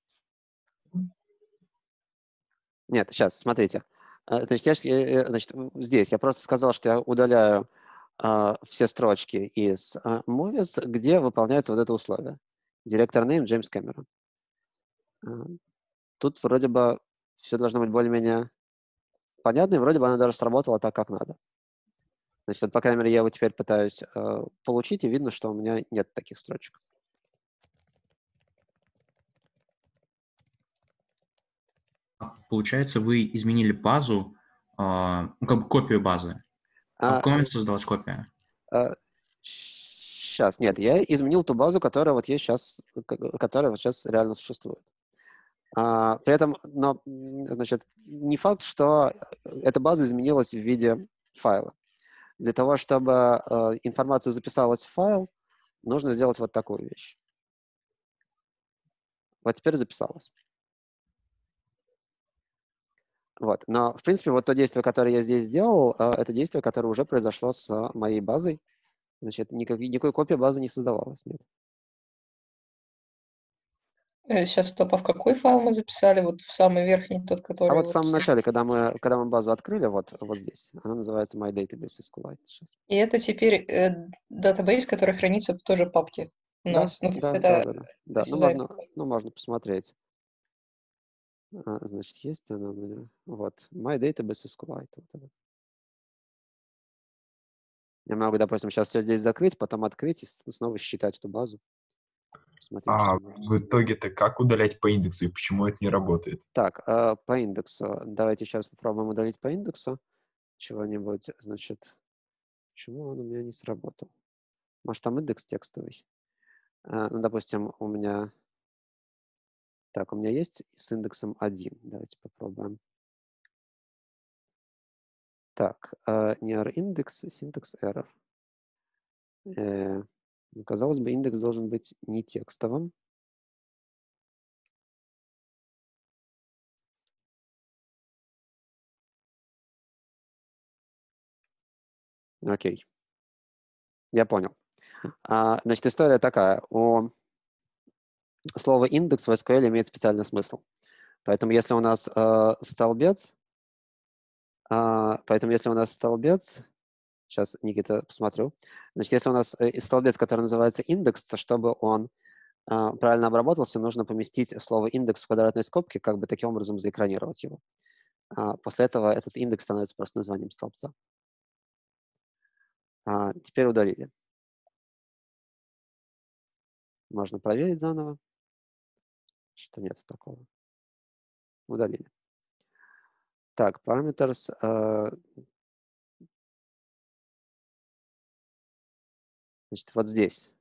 Нет, сейчас, смотрите. А, Значит, я, ж- э, э, значит, м, здесь я просто сказал, что я удаляю а, все строчки из а, movies, где выполняется вот это условие. Директор name Джеймс Кэмерон. А, Тут вроде бы все должно быть более-менее понятно, и вроде бы она даже сработала так, как надо. Значит, вот, по крайней мере, я его теперь пытаюсь э, получить, и видно, что у меня нет таких строчек. Получается, вы изменили базу, а, ну, как бы копию базы. А в А, какой момент создалась копия? сейчас, нет, я изменил ту базу, которая вот есть сейчас, которая вот сейчас реально существует. А, при этом, но, м, значит, не факт, что эта база изменилась в виде файла. Для того, чтобы э, информация записалась в файл, нужно сделать вот такую вещь. Вот теперь записалась. Вот. Но, в принципе, вот то действие, которое я здесь сделал, э, это действие, которое уже произошло с э, моей базой. Значит, никак, никакой копии базы не создавалось. Нет. Э, Сейчас топ, а в какой файл мы записали? Вот в самый верхний, тот, А который вот в вот... самом начале, когда мы, когда мы базу открыли, вот, вот здесь, она называется My Database SQLite сейчас. И это теперь э, датабейс, который хранится в той же папке у Да, нас. Ну, то есть да, это да, да, да. Да, ну осязаемый. можно, ну можно посмотреть. А, значит, есть она у меня. Вот, My Database SQLite. Вот это. Я могу, допустим, сейчас все здесь закрыть, потом открыть и с- снова считать эту базу. Посмотреть, А что будет. в итоге-то как удалять по индексу и почему это не работает? Так, а, по индексу. Давайте сейчас попробуем удалить по индексу чего-нибудь. Значит, почему он у меня не сработал? Может, там индекс текстовый? А, ну, допустим, у меня... Так, у меня есть с индексом один. Давайте попробуем. Так, uh, near index, syntax error. Э, ну, казалось бы, индекс должен быть не текстовым. Окей, я понял. А, значит, история такая. У слова индекс в эс ку эль имеет специальный смысл. Поэтому если у нас э, столбец, э, поэтому если у нас столбец, сейчас, Никита, посмотрю. Значит, если у нас э, столбец, который называется индекс, то чтобы он э, правильно обработался, нужно поместить слово индекс в квадратной скобке, как бы таким образом заэкранировать его. А, после этого этот индекс становится просто названием столбца. А, теперь удалили. Можно проверить заново, что нет такого. Удалили. Так, parameters. Э, значит, вот здесь.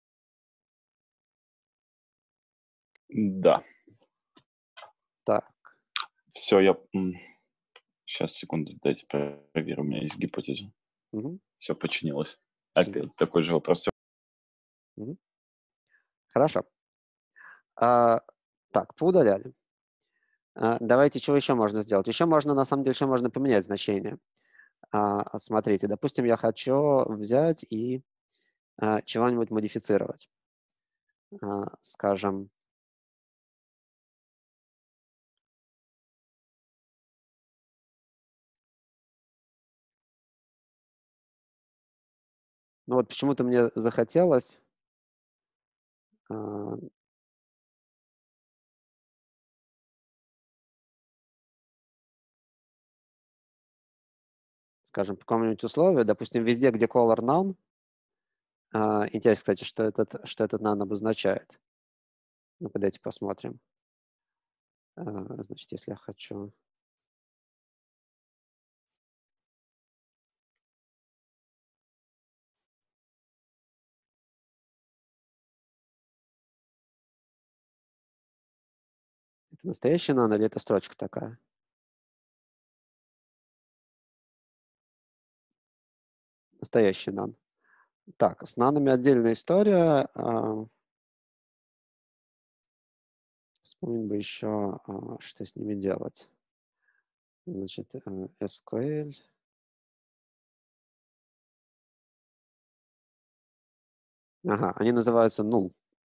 Да. Так. Все, я... Сейчас, секунду, дайте проверю. У меня есть гипотеза. Угу. Все починилось. Починилось. Опять такой же вопрос. Угу. Хорошо. А, так, поудаляли. А, давайте, что еще можно сделать? Еще можно, на самом деле, еще можно поменять значение. А, смотрите, допустим, я хочу взять и а, чего-нибудь модифицировать. А, скажем, ну вот почему-то мне захотелось а, скажем, по какому-нибудь условию, допустим, везде, где color none, а, интересно, кстати, что этот, что этот none обозначает. Ну-ка, давайте посмотрим. А, значит, если я хочу... Это настоящий none или это строчка такая? Настоящий none. Так, с нанами отдельная история. А, вспомнить бы еще, а, что с ними делать. Значит, эс ку эль. Ага, они называются null.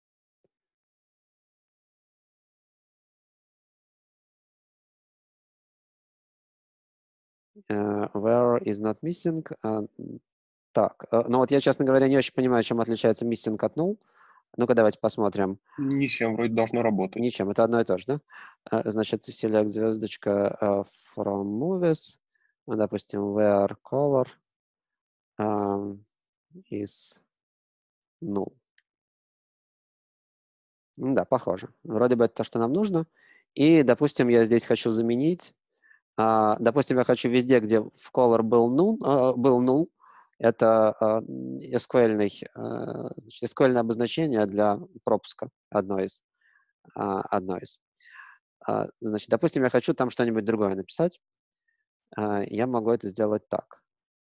Uh, where is not missing. Uh, так, uh, ну вот я, честно говоря, не очень понимаю, чем отличается missing от null. Ну-ка, давайте посмотрим. Ничем, вроде должно работать. Ничем, это одно и то же, да? Uh, значит, select звездочка uh, from movies. Ну, допустим, where color um, is null. Ну да, похоже. Вроде бы это то, что нам нужно. И, допустим, я здесь хочу заменить. Uh, допустим, я хочу везде, где в color был null, uh, был null, это uh, эс ку эль-ное, uh, значит, эс ку эль-ное обозначение для пропуска, одно из. Uh, одно из. Uh, значит, допустим, я хочу там что-нибудь другое написать. Uh, я могу это сделать так.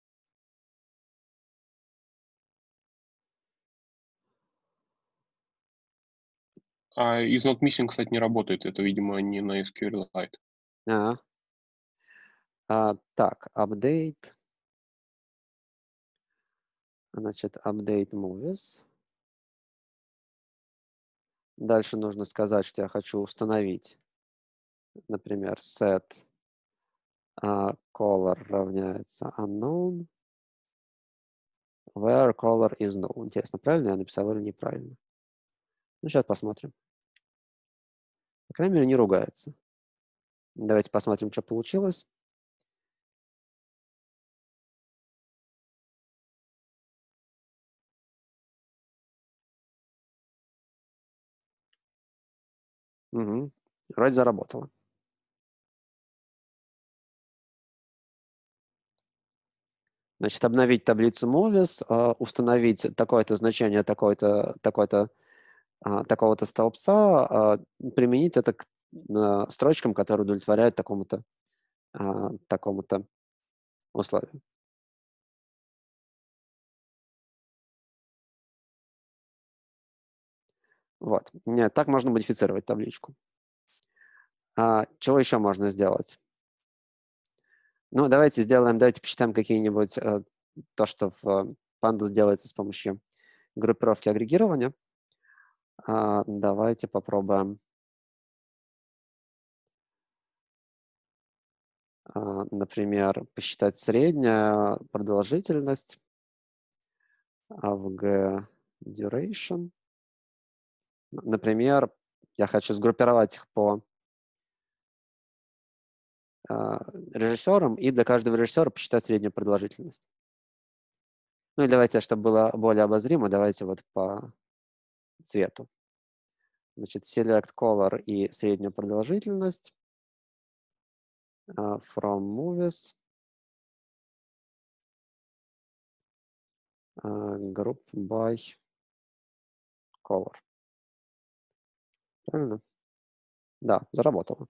А is not missing, кстати, не работает. Это, видимо, не на эс кью эль Lite. Uh, uh, так, update. Значит, update movies. Дальше нужно сказать, что я хочу установить, например, set uh, color равняется unknown, where color is null. Интересно, правильно я написал или неправильно? Ну, сейчас посмотрим. По крайней мере, не ругается. Давайте посмотрим, что получилось. Угу. Вроде заработало. Значит, обновить таблицу movies, uh, установить такое-то значение такое-то, такое-то, uh, такого-то столбца, uh, применить это к uh, строчкам, которые удовлетворяют такому-то uh, такому-то условию. Вот. Нет, так можно модифицировать табличку. А, чего еще можно сделать? Ну, давайте сделаем, давайте посчитаем какие-нибудь, э, то, что в э, Pandas делается с помощью группировки агрегирования. А, давайте попробуем, а, например, посчитать средняя продолжительность avg duration. Например, я хочу сгруппировать их по а, режиссером и для каждого режиссера посчитать среднюю продолжительность. Ну и давайте, чтобы было более обозримо, давайте вот по цвету. Значит, select color и среднюю продолжительность uh, from movies uh, group by color. Правильно? Да, заработало.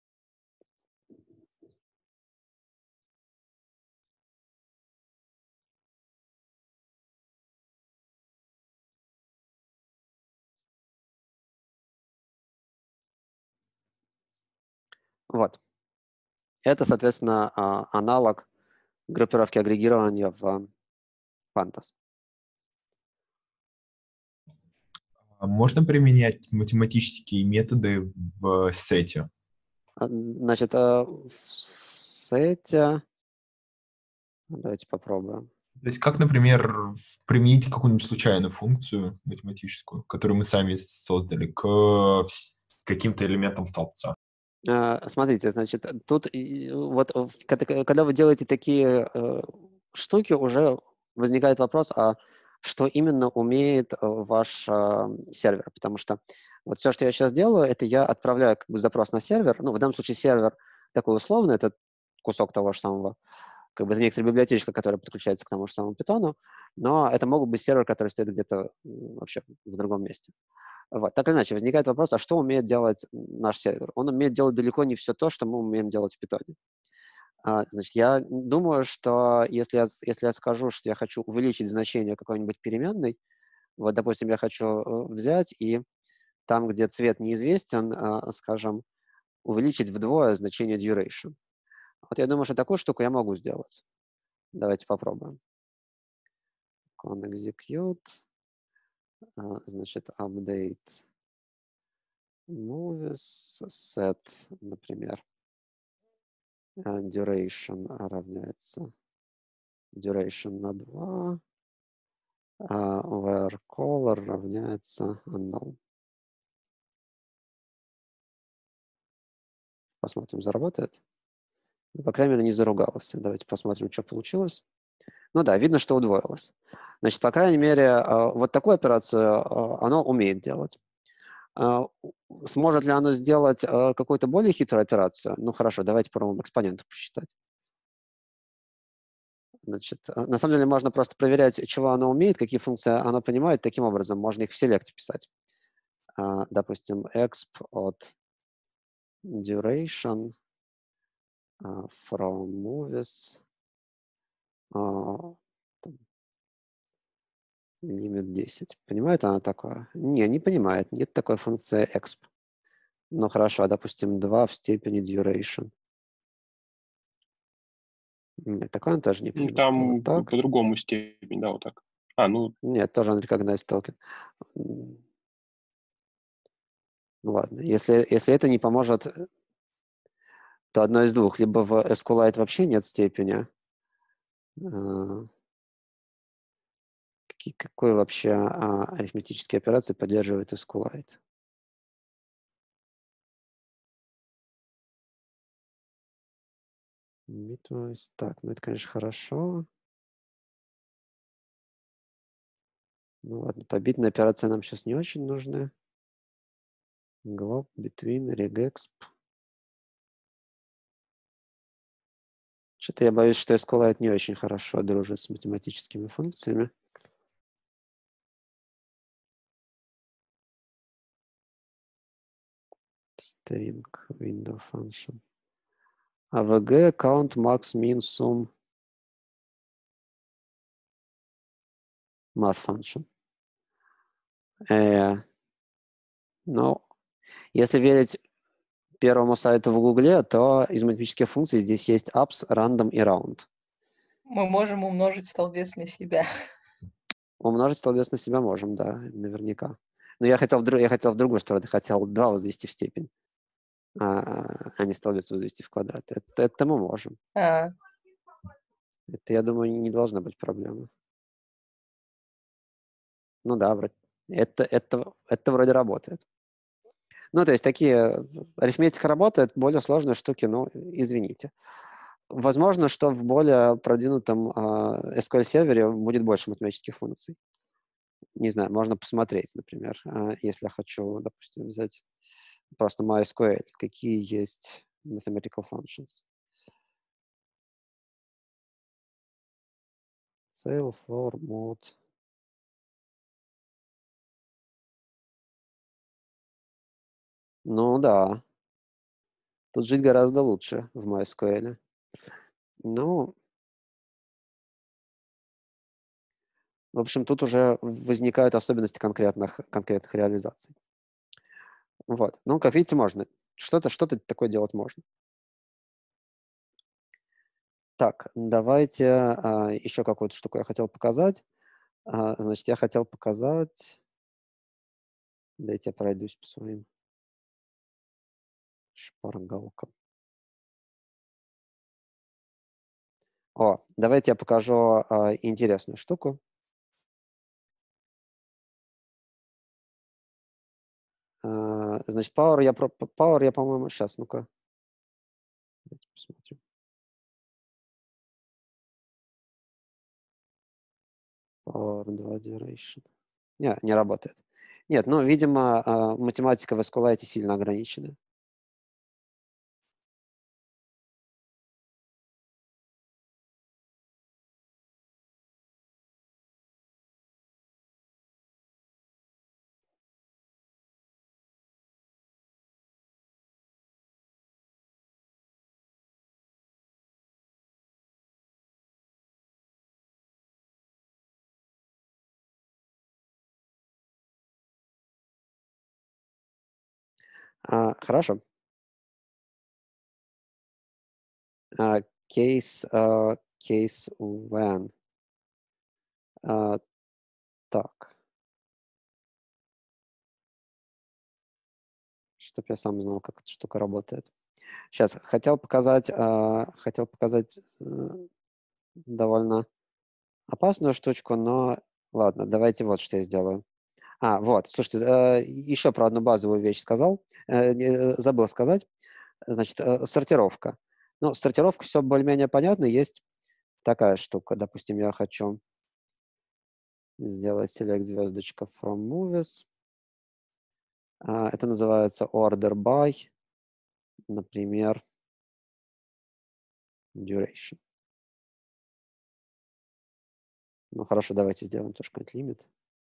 Вот. Это, соответственно, а, аналог группировки агрегирования в Pandas. А можно применять математические методы в сете? А, Значит, а, в в сете... Давайте попробуем. То есть как, например, применить какую-нибудь случайную функцию математическую, которую мы сами создали, к вс- каким-то элементам столбца? А, Смотрите, значит, тут и, вот в- когда когда вы делаете такие э, штуки, уже возникает вопрос, а что именно умеет э, ваш а, сервер? Потому что вот все, что я сейчас делаю, это я отправляю как бы запрос на сервер. Ну, в данном случае сервер такой условный, это кусок того же самого, как бы это некоторая библиотечка, которая подключается к тому же самому питону, но это могут быть сервер, который стоит где-то м, вообще в другом месте. Вот. Так или иначе, возникает вопрос, а что умеет делать наш сервер? Он умеет делать далеко не все то, что мы умеем делать в питоне. А, значит, я думаю, что если я, если я скажу, что я хочу увеличить значение какой-нибудь переменной, вот, допустим, я хочу э, взять и там, где цвет неизвестен, а, скажем, увеличить вдвое значение duration. Вот я думаю, что такую штуку я могу сделать. Давайте попробуем. Con execute, а, значит, update movies, set, например, а, duration равняется duration на два, а where color равняется unknown. Посмотрим, заработает. Ну, по крайней мере, не заругалось. Давайте посмотрим, что получилось. Ну да, видно, что удвоилось. Значит, по крайней мере, а, вот такую операцию а, оно умеет делать. А, у- Сможет ли оно сделать а, какую-то более хитрую операцию? Ну хорошо, давайте попробуем экспоненту посчитать. Значит, а, на самом деле можно просто проверять, чего оно умеет, какие функции оно понимает. Таким образом, можно их в селект вписать. А, Допустим, exp от duration а, from movies а, там, limit десять. Понимает она такое? Не, не понимает. Нет такой функции exp. Ну хорошо, а допустим, два в степени duration. Нет, такое он тоже не Ну, понимает. А вот там по- так? по-другому степень, да, вот так. А, ну, Нет, тоже он recognize token. М, Ну ладно, если, если это не поможет, э, то одно из двух. Либо в SQLite вообще нет степени. а, какие- Какой вообще а, арифметические операции поддерживает SQLite? Bitwise. Так, ну это, конечно, хорошо. Ну ладно, побитные операции нам сейчас не очень нужны. Glob, between, regexp. Что-то я боюсь, что SQLite не очень хорошо дружит с математическими функциями. String window function. A V G count max min sum math function. Э, ну, если верить первому сайту в Гугле, то из математических функций здесь есть ups, random и round. Мы можем умножить столбец на себя. Умножить столбец на себя можем, да, наверняка. Но я хотел в, дру- я хотел в другую сторону, хотел два возвести в степень, а, а не столбец возвести в квадрат. Это, это мы можем. А, Это, я думаю, не должна быть проблема. Ну да, вроде. Это, это, это вроде работает. Ну, то есть такие арифметика работает, более сложные штуки, ну, извините. Возможно, что в более продвинутом а, эс ку эль-сервере будет больше математических функций. Не знаю, можно посмотреть, например, а, если я хочу, допустим, взять просто MySQL, какие есть mathematical functions. Cell, floor, mode. Ну да, тут жить гораздо лучше в MySQL. Ну, в общем, тут уже возникают особенности конкретных, конкретных реализаций. Вот. Ну, как видите, можно. Что-то что такое делать можно. Так, давайте а, еще какую-то штуку я хотел показать. А, значит, я хотел показать... Дайте я пройдусь по своим шпаргалкам. О, давайте я покажу а, интересную штуку. А, значит, Power я, про- Power я, по-моему, сейчас, ну-ка. Давайте посмотрим. Power два Duration. Не, не работает. Нет, ну, видимо, а, математика в SQLite сильно ограничена. А, хорошо. А, case, а, case when. А, так. Чтоб я сам знал, как эта штука работает. Сейчас, хотел показать, а, хотел показать э, довольно опасную штучку, но ладно, давайте вот что я сделаю. А, вот, слушайте, э, еще про одну базовую вещь сказал, э, не- забыл сказать. Значит, э, сортировка. Ну, сортировка все более-менее понятно. Есть такая штука. Допустим, я хочу сделать select звездочка from movies. А, это называется order by, например, duration. Ну, хорошо, давайте сделаем тоже какой-нибудь лимит.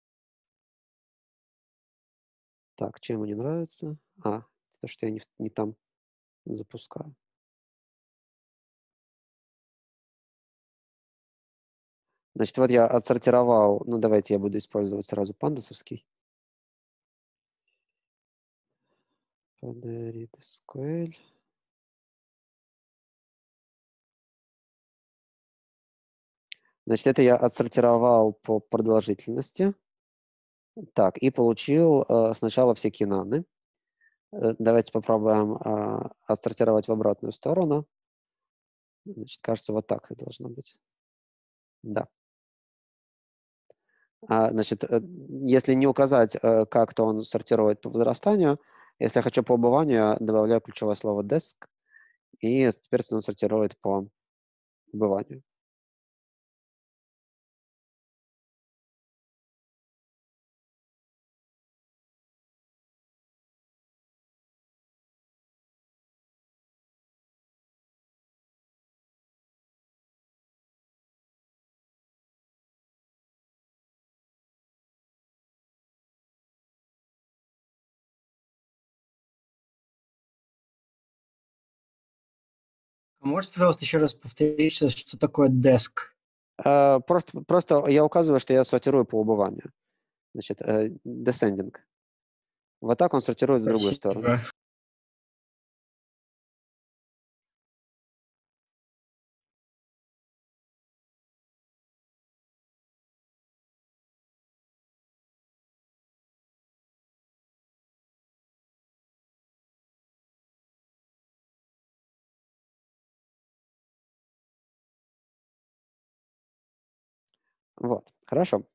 Так, чем ему не нравится? А, то, что я не, в- не там запускаю. Значит, вот я отсортировал, ну, давайте я буду использовать сразу пандасовский. Read эс ку эль. Значит, это я отсортировал по продолжительности. Так, и получил э, сначала все кинаны. Э, давайте попробуем э, отсортировать в обратную сторону. Значит, кажется, вот так это должно быть. Да. А, значит, э, если не указать, э, как-то он сортирует по возрастанию, если я хочу по убыванию, я добавляю ключевое слово desk, и теперь он сортирует по убыванию. Можете, пожалуйста, еще раз повторить, что что такое desk? Э, Просто, просто я указываю, что я сортирую по убыванию. Значит, э, descending. Вот так он сортирует в другую сторону. Спасибо. Вот, хорошо.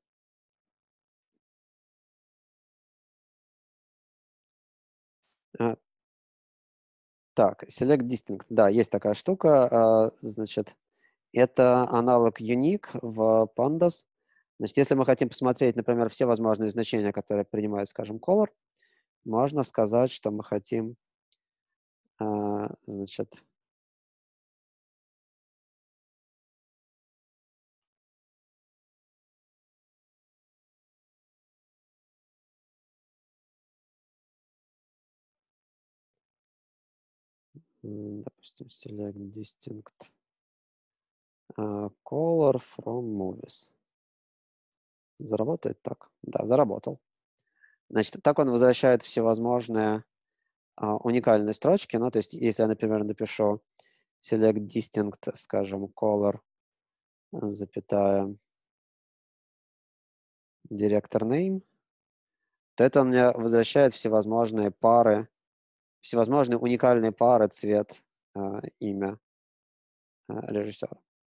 А, Так, select distinct. Да, есть такая штука. а, Значит, это аналог unique в pandas. Значит, если мы хотим посмотреть, например, все возможные значения, которые принимает, скажем, color, можно сказать, что мы хотим, а, значит, м, допустим, select distinct а, color from movies. Заработает так? Да, заработал. Значит, так он возвращает всевозможные а, уникальные строчки. Ну, то есть, если я, например, напишу select distinct, скажем, color, а, запятая, director name, то это он мне возвращает всевозможные пары, всевозможные уникальные пары, цвет, а, имя а, режиссера.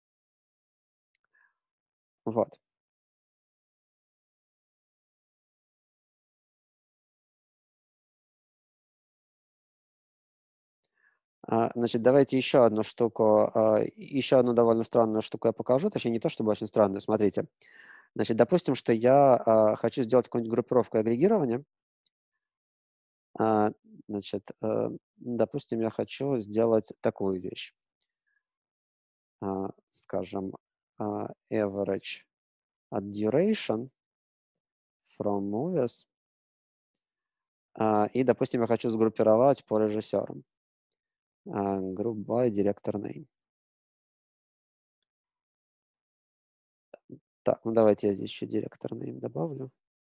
Вот. А, Значит, давайте еще одну штуку, а, еще одну довольно странную штуку я покажу, точнее, не то чтобы очень странную, смотрите. Значит, допустим, что я а, хочу сделать какую-нибудь группировку и агрегирования. А, Значит, э, допустим, я хочу сделать такую вещь. А, Скажем, а, average от duration from movies. А, И, допустим, я хочу сгруппировать по режиссерам. А, Group by director name. Так, ну давайте я здесь еще director name добавлю.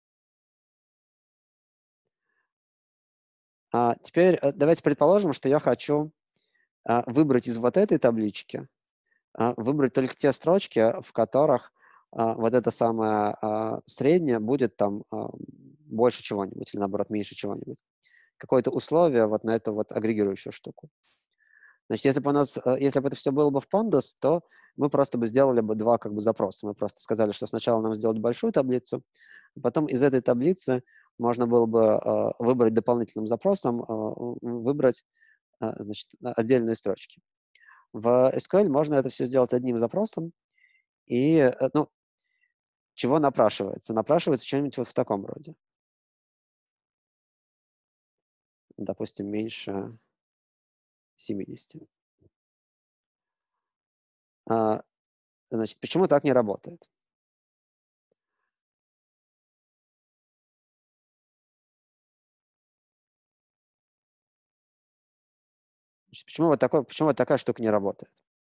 А теперь э, давайте предположим, что я хочу а, выбрать из вот этой таблички, а, выбрать только те строчки, в которых а, вот это самое а, среднее будет там а, больше чего-нибудь или наоборот меньше чего-нибудь. Какое-то условие вот на эту вот агрегирующую штуку. Значит, если бы у нас, э, если бы это все было бы в Pandas, то мы просто бы сделали бы два как бы запроса. Мы просто сказали, что сначала нам сделать большую таблицу, а потом из этой таблицы можно было бы э, выбрать дополнительным запросом, э, выбрать э, значит, отдельные строчки. В эс ку эль можно это все сделать одним запросом. И, э, ну, чего напрашивается? Напрашивается что-нибудь вот в таком роде. Допустим, меньше семидесяти. А, Значит, почему так не работает? Значит, почему вот, такой, почему вот такая штука не работает?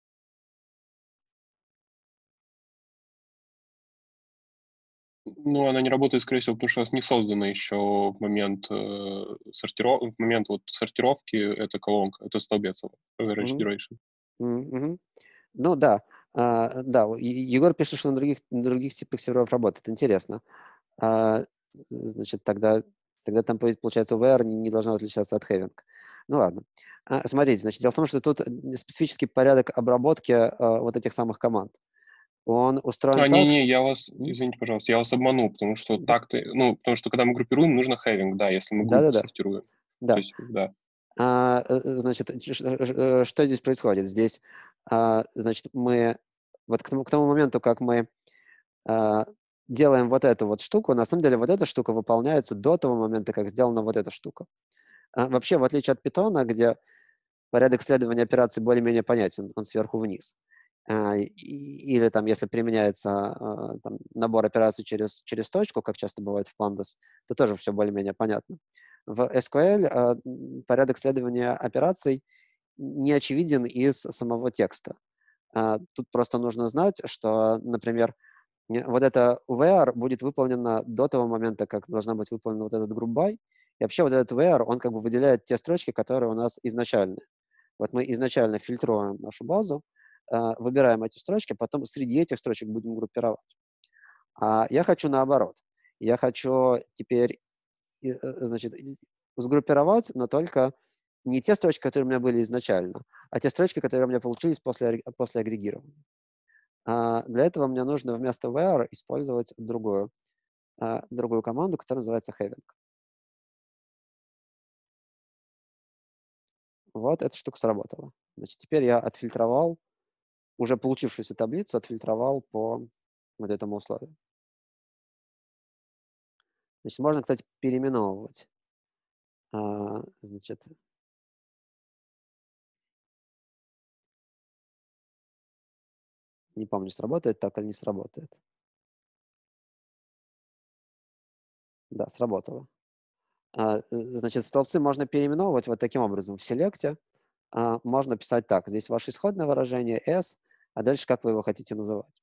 Ну, она не работает, скорее всего, потому что у нас не создана еще в момент, э, сортиров... в момент вот сортировки эта колонка, это столбец average Мгм. duration. Мгм. Ну да, а, да, у- Е- Егор пишет, что на других, на других типах серверов работает. Интересно. А, значит, тогда, тогда там будет, получается, ви эй ар не, не должно отличаться от having. Ну ладно. А, смотрите, значит, дело в том, что тут специфический порядок обработки а, вот этих самых команд. Он устроен А, так, что... не-не, я вас, М? извините, пожалуйста, я вас обманул, потому что Да. так-то, ну, потому что когда мы группируем, нужно having, да, если мы группы Да-да-да. сортируем. То Да. есть, да. А, э, э, значит, ч- ш- э, ш- э, что здесь происходит? Здесь, а, значит, мы вот к тому, к тому моменту, как мы а, делаем вот эту вот штуку, на самом деле вот эта штука выполняется до того момента, как сделана вот эта штука. А, вообще, в отличие от Python, где порядок следования операций более-менее понятен, он сверху вниз. А, и- Или там, если применяется а, там, набор операций через, через точку, как часто бывает в Pandas, то тоже все более-менее понятно. В эс ку эль а, м, порядок следования операций не очевиден из самого текста. А, Тут просто нужно знать, что, например, не- вот это ви эй ар будет выполнено до того момента, как должна быть выполнена вот этот group by. И вообще вот этот ви эй ар, он как бы выделяет те строчки, которые у нас изначальные. Вот мы изначально фильтруем нашу базу, а, выбираем эти строчки, потом среди этих строчек будем группировать. А я хочу наоборот. Я хочу теперь, и, э, значит, и сгруппировать, но только не те строчки, которые у меня были изначально, а те строчки, которые у меня получились после, аг- после агрегирования. А, Для этого мне нужно вместо ви эй ар использовать другую, а, другую команду, которая называется having. Вот эта штука сработала. Значит, теперь я отфильтровал, уже получившуюся таблицу отфильтровал по вот этому условию. Значит, можно, кстати, переименовывать. А, значит, не помню, сработает так или не сработает. Да, сработало. А, э, значит, столбцы можно переименовывать вот таким образом. В селекте а, можно писать так. Здесь ваше исходное выражение S, а дальше как вы его хотите называть.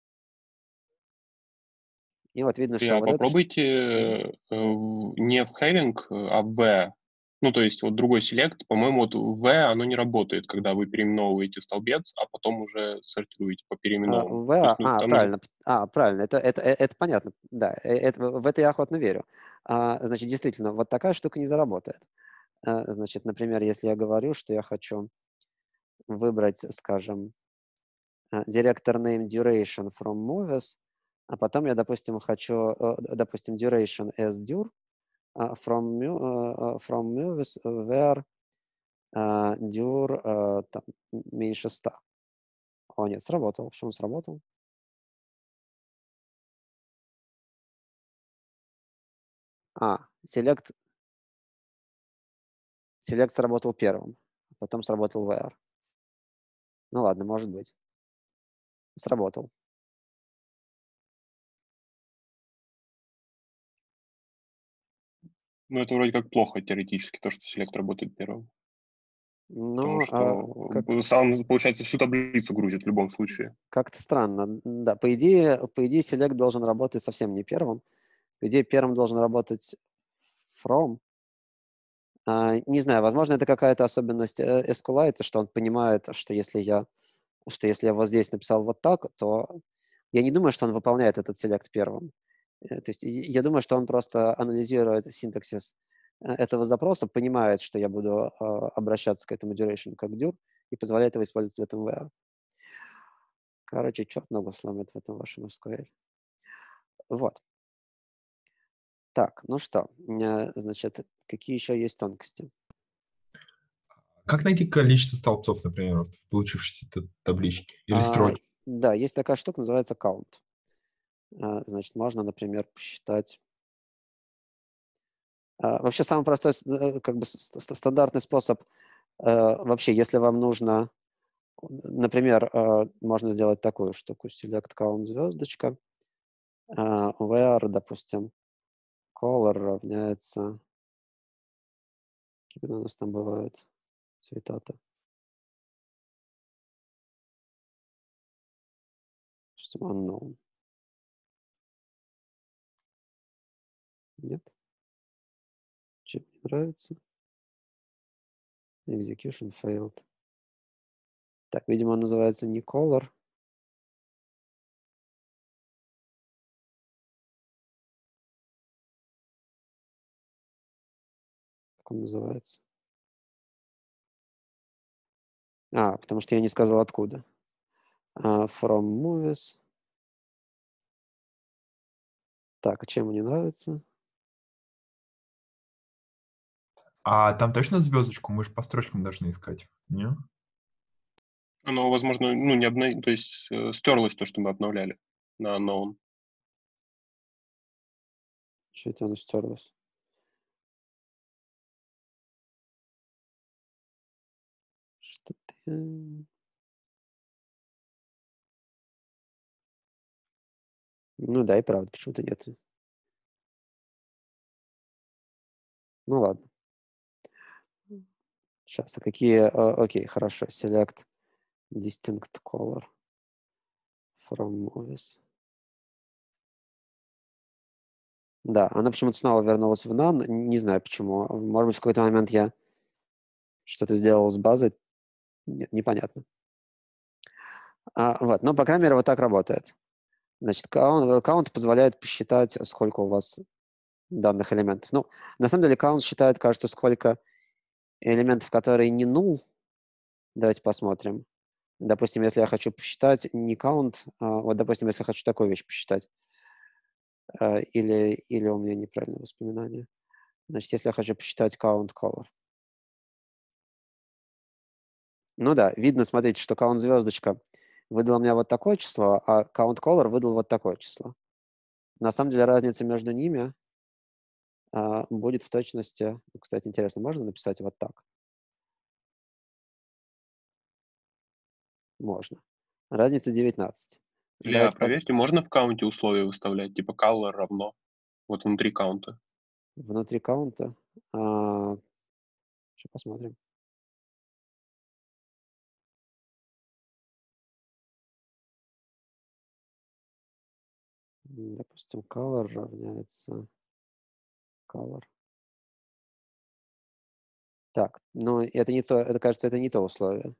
И вот видно, что А вот это... ш- попробуйте Мгм. э, в- не в having, э, а в v. Ну, то есть вот другой селект, по-моему, вот в v оно не работает, когда вы переименовываете столбец, а потом уже сортируете по А, переименованному. В, То есть, ну, а, там наз- правильно, п- а, правильно, это, это, э, это понятно, да, э, это, в это я охотно верю. А, значит, действительно, вот такая штука не заработает. А, значит, например, если я говорю, что я хочу выбрать, скажем, а, director name duration from movies, а потом я, допустим, хочу, э, д- допустим, duration as dur а, from, mu- э, э, from movies where а, dur э, там, м- меньше ста. О, нет, сработал. Почему он сработал? А, select, select сработал первым, а потом сработал where. Ну ладно, может быть. Сработал. ну, это вроде как плохо теоретически, то, что селект работает первым. Потому Ну, а, что как, э, сам, получается, всю таблицу грузит в любом случае. как-то странно. Н- Да, по идее, по идее, select должен работать совсем не первым. По идее, первым должен работать from. А, не знаю, возможно, это какая-то особенность э, SQLite, что он понимает, что если я, что если я вот здесь написал вот так, то я не думаю, что он выполняет этот select первым. Э, То есть и- я думаю, что он просто анализирует синтаксис э, этого запроса, понимает, что я буду э, обращаться к этому duration как dur, и позволяет его использовать в этом where. Короче, черт ногу сломает в этом вашем эс ку эль. Вот. Так, ну что, э, значит, какие еще есть тонкости? Как найти количество столбцов, например, вот в получившейся т- табличке или А, строчке? да, есть такая штука, называется count. А, значит, можно, например, посчитать. А, вообще самый простой, с- э, как бы с- с- стандартный способ, э, вообще, если вам нужно, например, э, можно сделать такую штуку, select count звездочка, а, where, допустим, color равняется, какие у нас там бывают цвета-то, допустим, unknown. Нет? Чем не нравится? Execution failed. Так, видимо, он называется не color. Как он называется? А, потому что я не сказал откуда. А, from movies. Так, а чем ему не нравится? А там точно звездочку? Мы же по строчкам должны искать, не? Оно, возможно, ну, не обнов... то есть э, стерлось то, что мы обновляли на unknown. Что это оно стерлось? Что-то... я- Ну да, и правда, почему-то нет. Ну ладно. Сейчас, а какие... а, Окей, хорошо. Select distinct color from movies. Да, она почему-то снова вернулась в none. Не знаю почему. Может быть, в какой-то момент я что-то сделал с базой. Нет, непонятно. А, вот, но, по крайней мере, вот так работает. Значит, count, count позволяет посчитать, сколько у вас данных элементов. Ну, на самом деле, count считает, кажется, сколько элементов, которые не null. Давайте посмотрим. Допустим, если я хочу посчитать не count, а, вот, допустим, если я хочу такую вещь посчитать, а, или, или у меня неправильное воспоминание. Значит, если я хочу посчитать count color, Ну да, видно, смотрите, что count звездочка выдала мне вот такое число, а count color выдал вот такое число. На самом деле разница между ними а, будет в точности... Кстати, интересно, можно написать вот так? Можно. Разница девятнадцать. Илья, Давайте по- проверьте, можно в каунте условия выставлять, типа color равно, вот внутри каунта? внутри каунта. А, сейчас посмотрим. М, Допустим, color равняется color. Так, ну это не то, это кажется, это не то условие.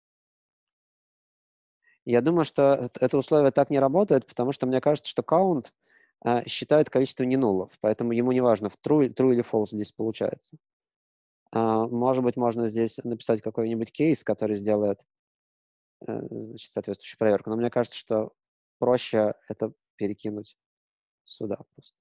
Я думаю, что эт- это условие так не работает, потому что мне кажется, что count а, считает количество ненулов, поэтому ему не важно, в true, true или false здесь получается. А, может быть, можно здесь написать какой-нибудь кейс, который сделает э, значит, соответствующую проверку. Но мне кажется, что проще это перекинуть сюда просто.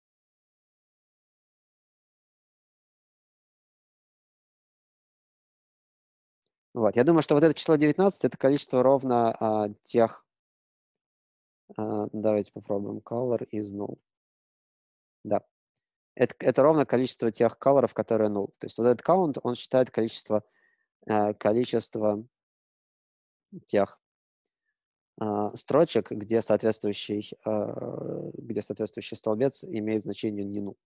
Вот. Я думаю, что вот это число девятнадцать — это количество ровно а, тех... а, давайте попробуем. Color is null. Да. Это, это ровно количество тех колоров, которые null. То есть вот этот count, он считает количество, а, количество тех а, строчек, где соответствующий, а, где соответствующий столбец имеет значение не null.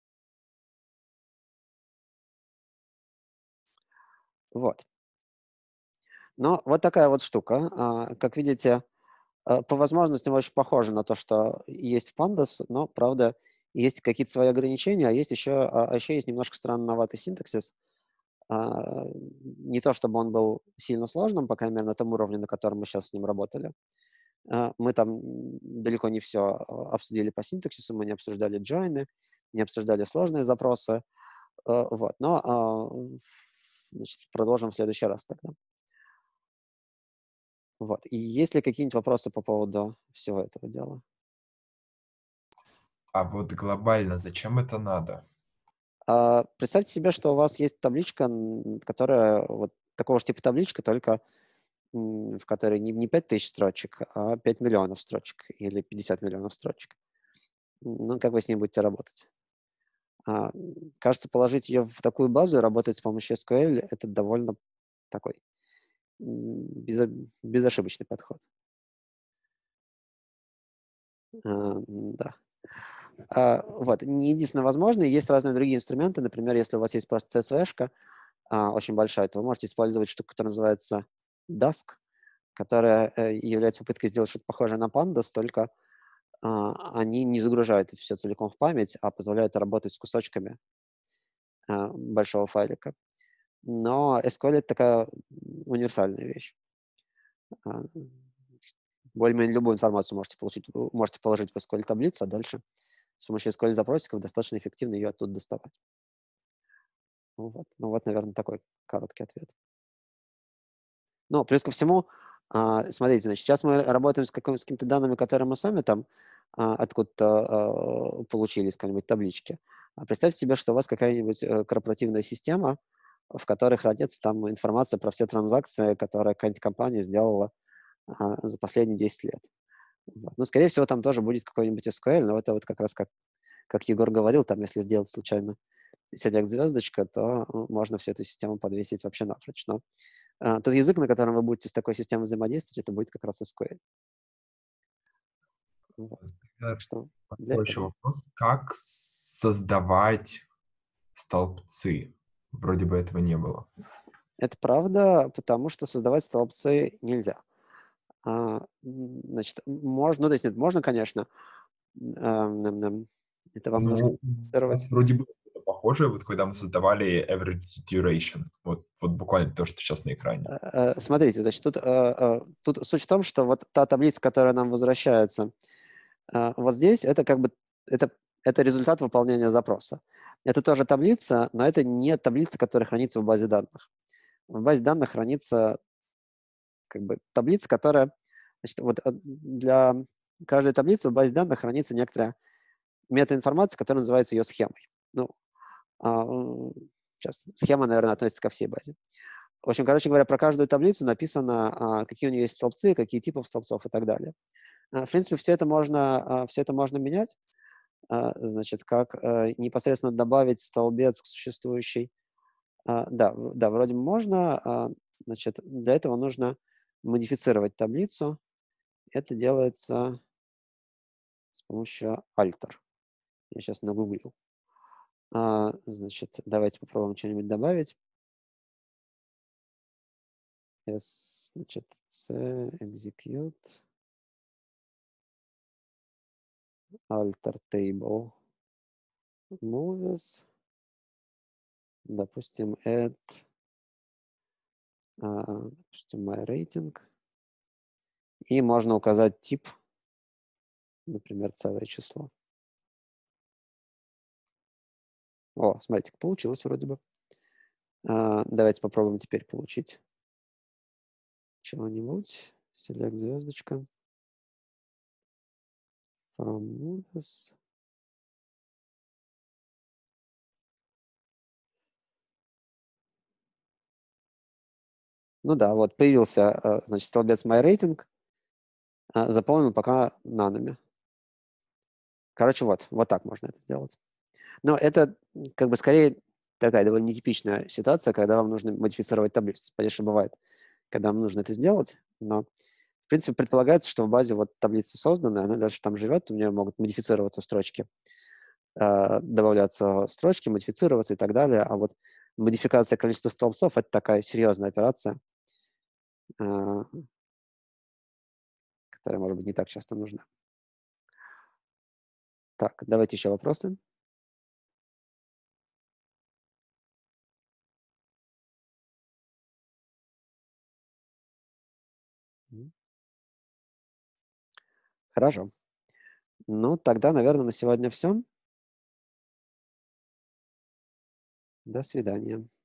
Вот. Но вот такая вот штука. А, Как видите, а, по возможностям очень похоже на то, что есть в Pandas, но, правда, есть какие-то свои ограничения, а есть еще, а еще есть немножко странноватый синтаксис. А, Не то чтобы он был сильно сложным, по крайней мере, на том уровне, на котором мы сейчас с ним работали. А, Мы там м, далеко не все обсудили по синтаксису, мы не обсуждали джойны, не обсуждали сложные запросы. А, Вот. Но а, значит, продолжим в следующий раз тогда. Вот. И есть ли какие-нибудь вопросы по поводу всего этого дела? А вот глобально зачем это надо? А, Представьте себе, что у вас есть табличка, м, которая вот такого же типа табличка, только м, в которой не, не пять тысяч строчек, а пять миллионов строчек или пятьдесят миллионов строчек. Ну, как вы с ней будете работать? А, м, Кажется, положить ее в такую базу и работать с помощью эс ку эль — это довольно такой м, безо- безошибочный подход. А, м, Да. А, Вот. Не единственное возможное, есть разные другие инструменты. Например, если у вас есть просто си эс ви-шка, а, очень большая, то вы можете использовать штуку, которая называется Dask, которая э, является попыткой сделать что-то похожее на Pandas, только а, они не загружают все целиком в память, а позволяют работать с кусочками а, большого файлика. Но эс ку эль — это такая универсальная вещь. А, Более-менее любую информацию можете получить, вы можете положить в эс ку эль-таблицу, а дальше с помощью эс ку эль-запросиков достаточно эффективно ее оттуда доставать. Ну вот, ну вот, наверное, такой короткий ответ. Но плюс ко всему, а, смотрите, значит, сейчас мы работаем с, каким- с какими-то данными, которые мы сами там а, откуда-то а, получили из какой-нибудь таблички. А представьте себе, что у вас какая-нибудь э, корпоративная система, в которой хранится там информация про все транзакции, которые какая-нибудь компания сделала а, за последние десять лет. Вот. Ну, скорее всего, там тоже будет какой-нибудь эс ку эль, но это вот как раз как, как Егор говорил, там, если сделать случайно select звездочка, то э, можно всю эту систему подвесить вообще напрочь. Но а, тот язык, на котором вы будете с такой системой взаимодействовать, это будет как раз эс ку эль. Вот. Так Например, что для такой еще этого. вопрос. Как создавать столбцы? Вроде бы этого не было. Это правда, потому что создавать столбцы нельзя. А, м, значит, можно, ну, то есть нет, можно, конечно. Ам, нам- нам- Это вам нужно Ну, у цитировать. нас вроде бы что-то похожее, вот когда мы создавали average duration. Вот, вот буквально то, что сейчас на экране. Э, э, Смотрите, значит, тут, э, э, тут суть в том, что вот та таблица, которая нам возвращается, э, вот здесь, это как бы это, это результат выполнения запроса. Это тоже таблица, но это не таблица, которая хранится в базе данных. В базе данных хранится как бы таблица, которая, значит, вот э, для каждой таблицы в базе данных хранится некоторая метаинформация, которая называется ее схемой. Ну, а, сейчас схема, наверное, относится ко всей базе. В общем, короче говоря, про каждую таблицу написано, а, какие у нее есть столбцы, какие типы столбцов и так далее. А, В принципе, все это можно, а, все это можно менять. А, Значит, как э, непосредственно добавить столбец к существующей. А, Да, в- да, вроде можно. а, Значит, для этого нужно модифицировать таблицу. Это делается с помощью alter. Я сейчас нагуглил. А, Значит, давайте попробуем что-нибудь добавить. S, значит, C, execute, alter table, movies, допустим, add, а, допустим, my rating, и можно указать тип, например, целое число. О, смотрите, получилось вроде бы. А, Давайте попробуем теперь получить чего-нибудь. Select звездочка. From movies. Ну да, вот появился, а, значит, столбец my rating, а, заполнен пока нанами. Короче, вот, вот так можно это сделать. Но это м, как бы скорее такая довольно нетипичная ситуация, когда вам нужно модифицировать таблицу. Конечно, бывает, когда вам нужно это сделать, но в принципе предполагается, что в базе вот таблица создана, она дальше там живет, у нее могут модифицироваться строчки, э, добавляться строчки, модифицироваться и так далее. А вот модификация количества столбцов — это такая серьезная операция, э, которая, может быть, не так часто нужна. Так, давайте еще вопросы. М. Хорошо. Ну, тогда, наверное, на сегодня все. До свидания.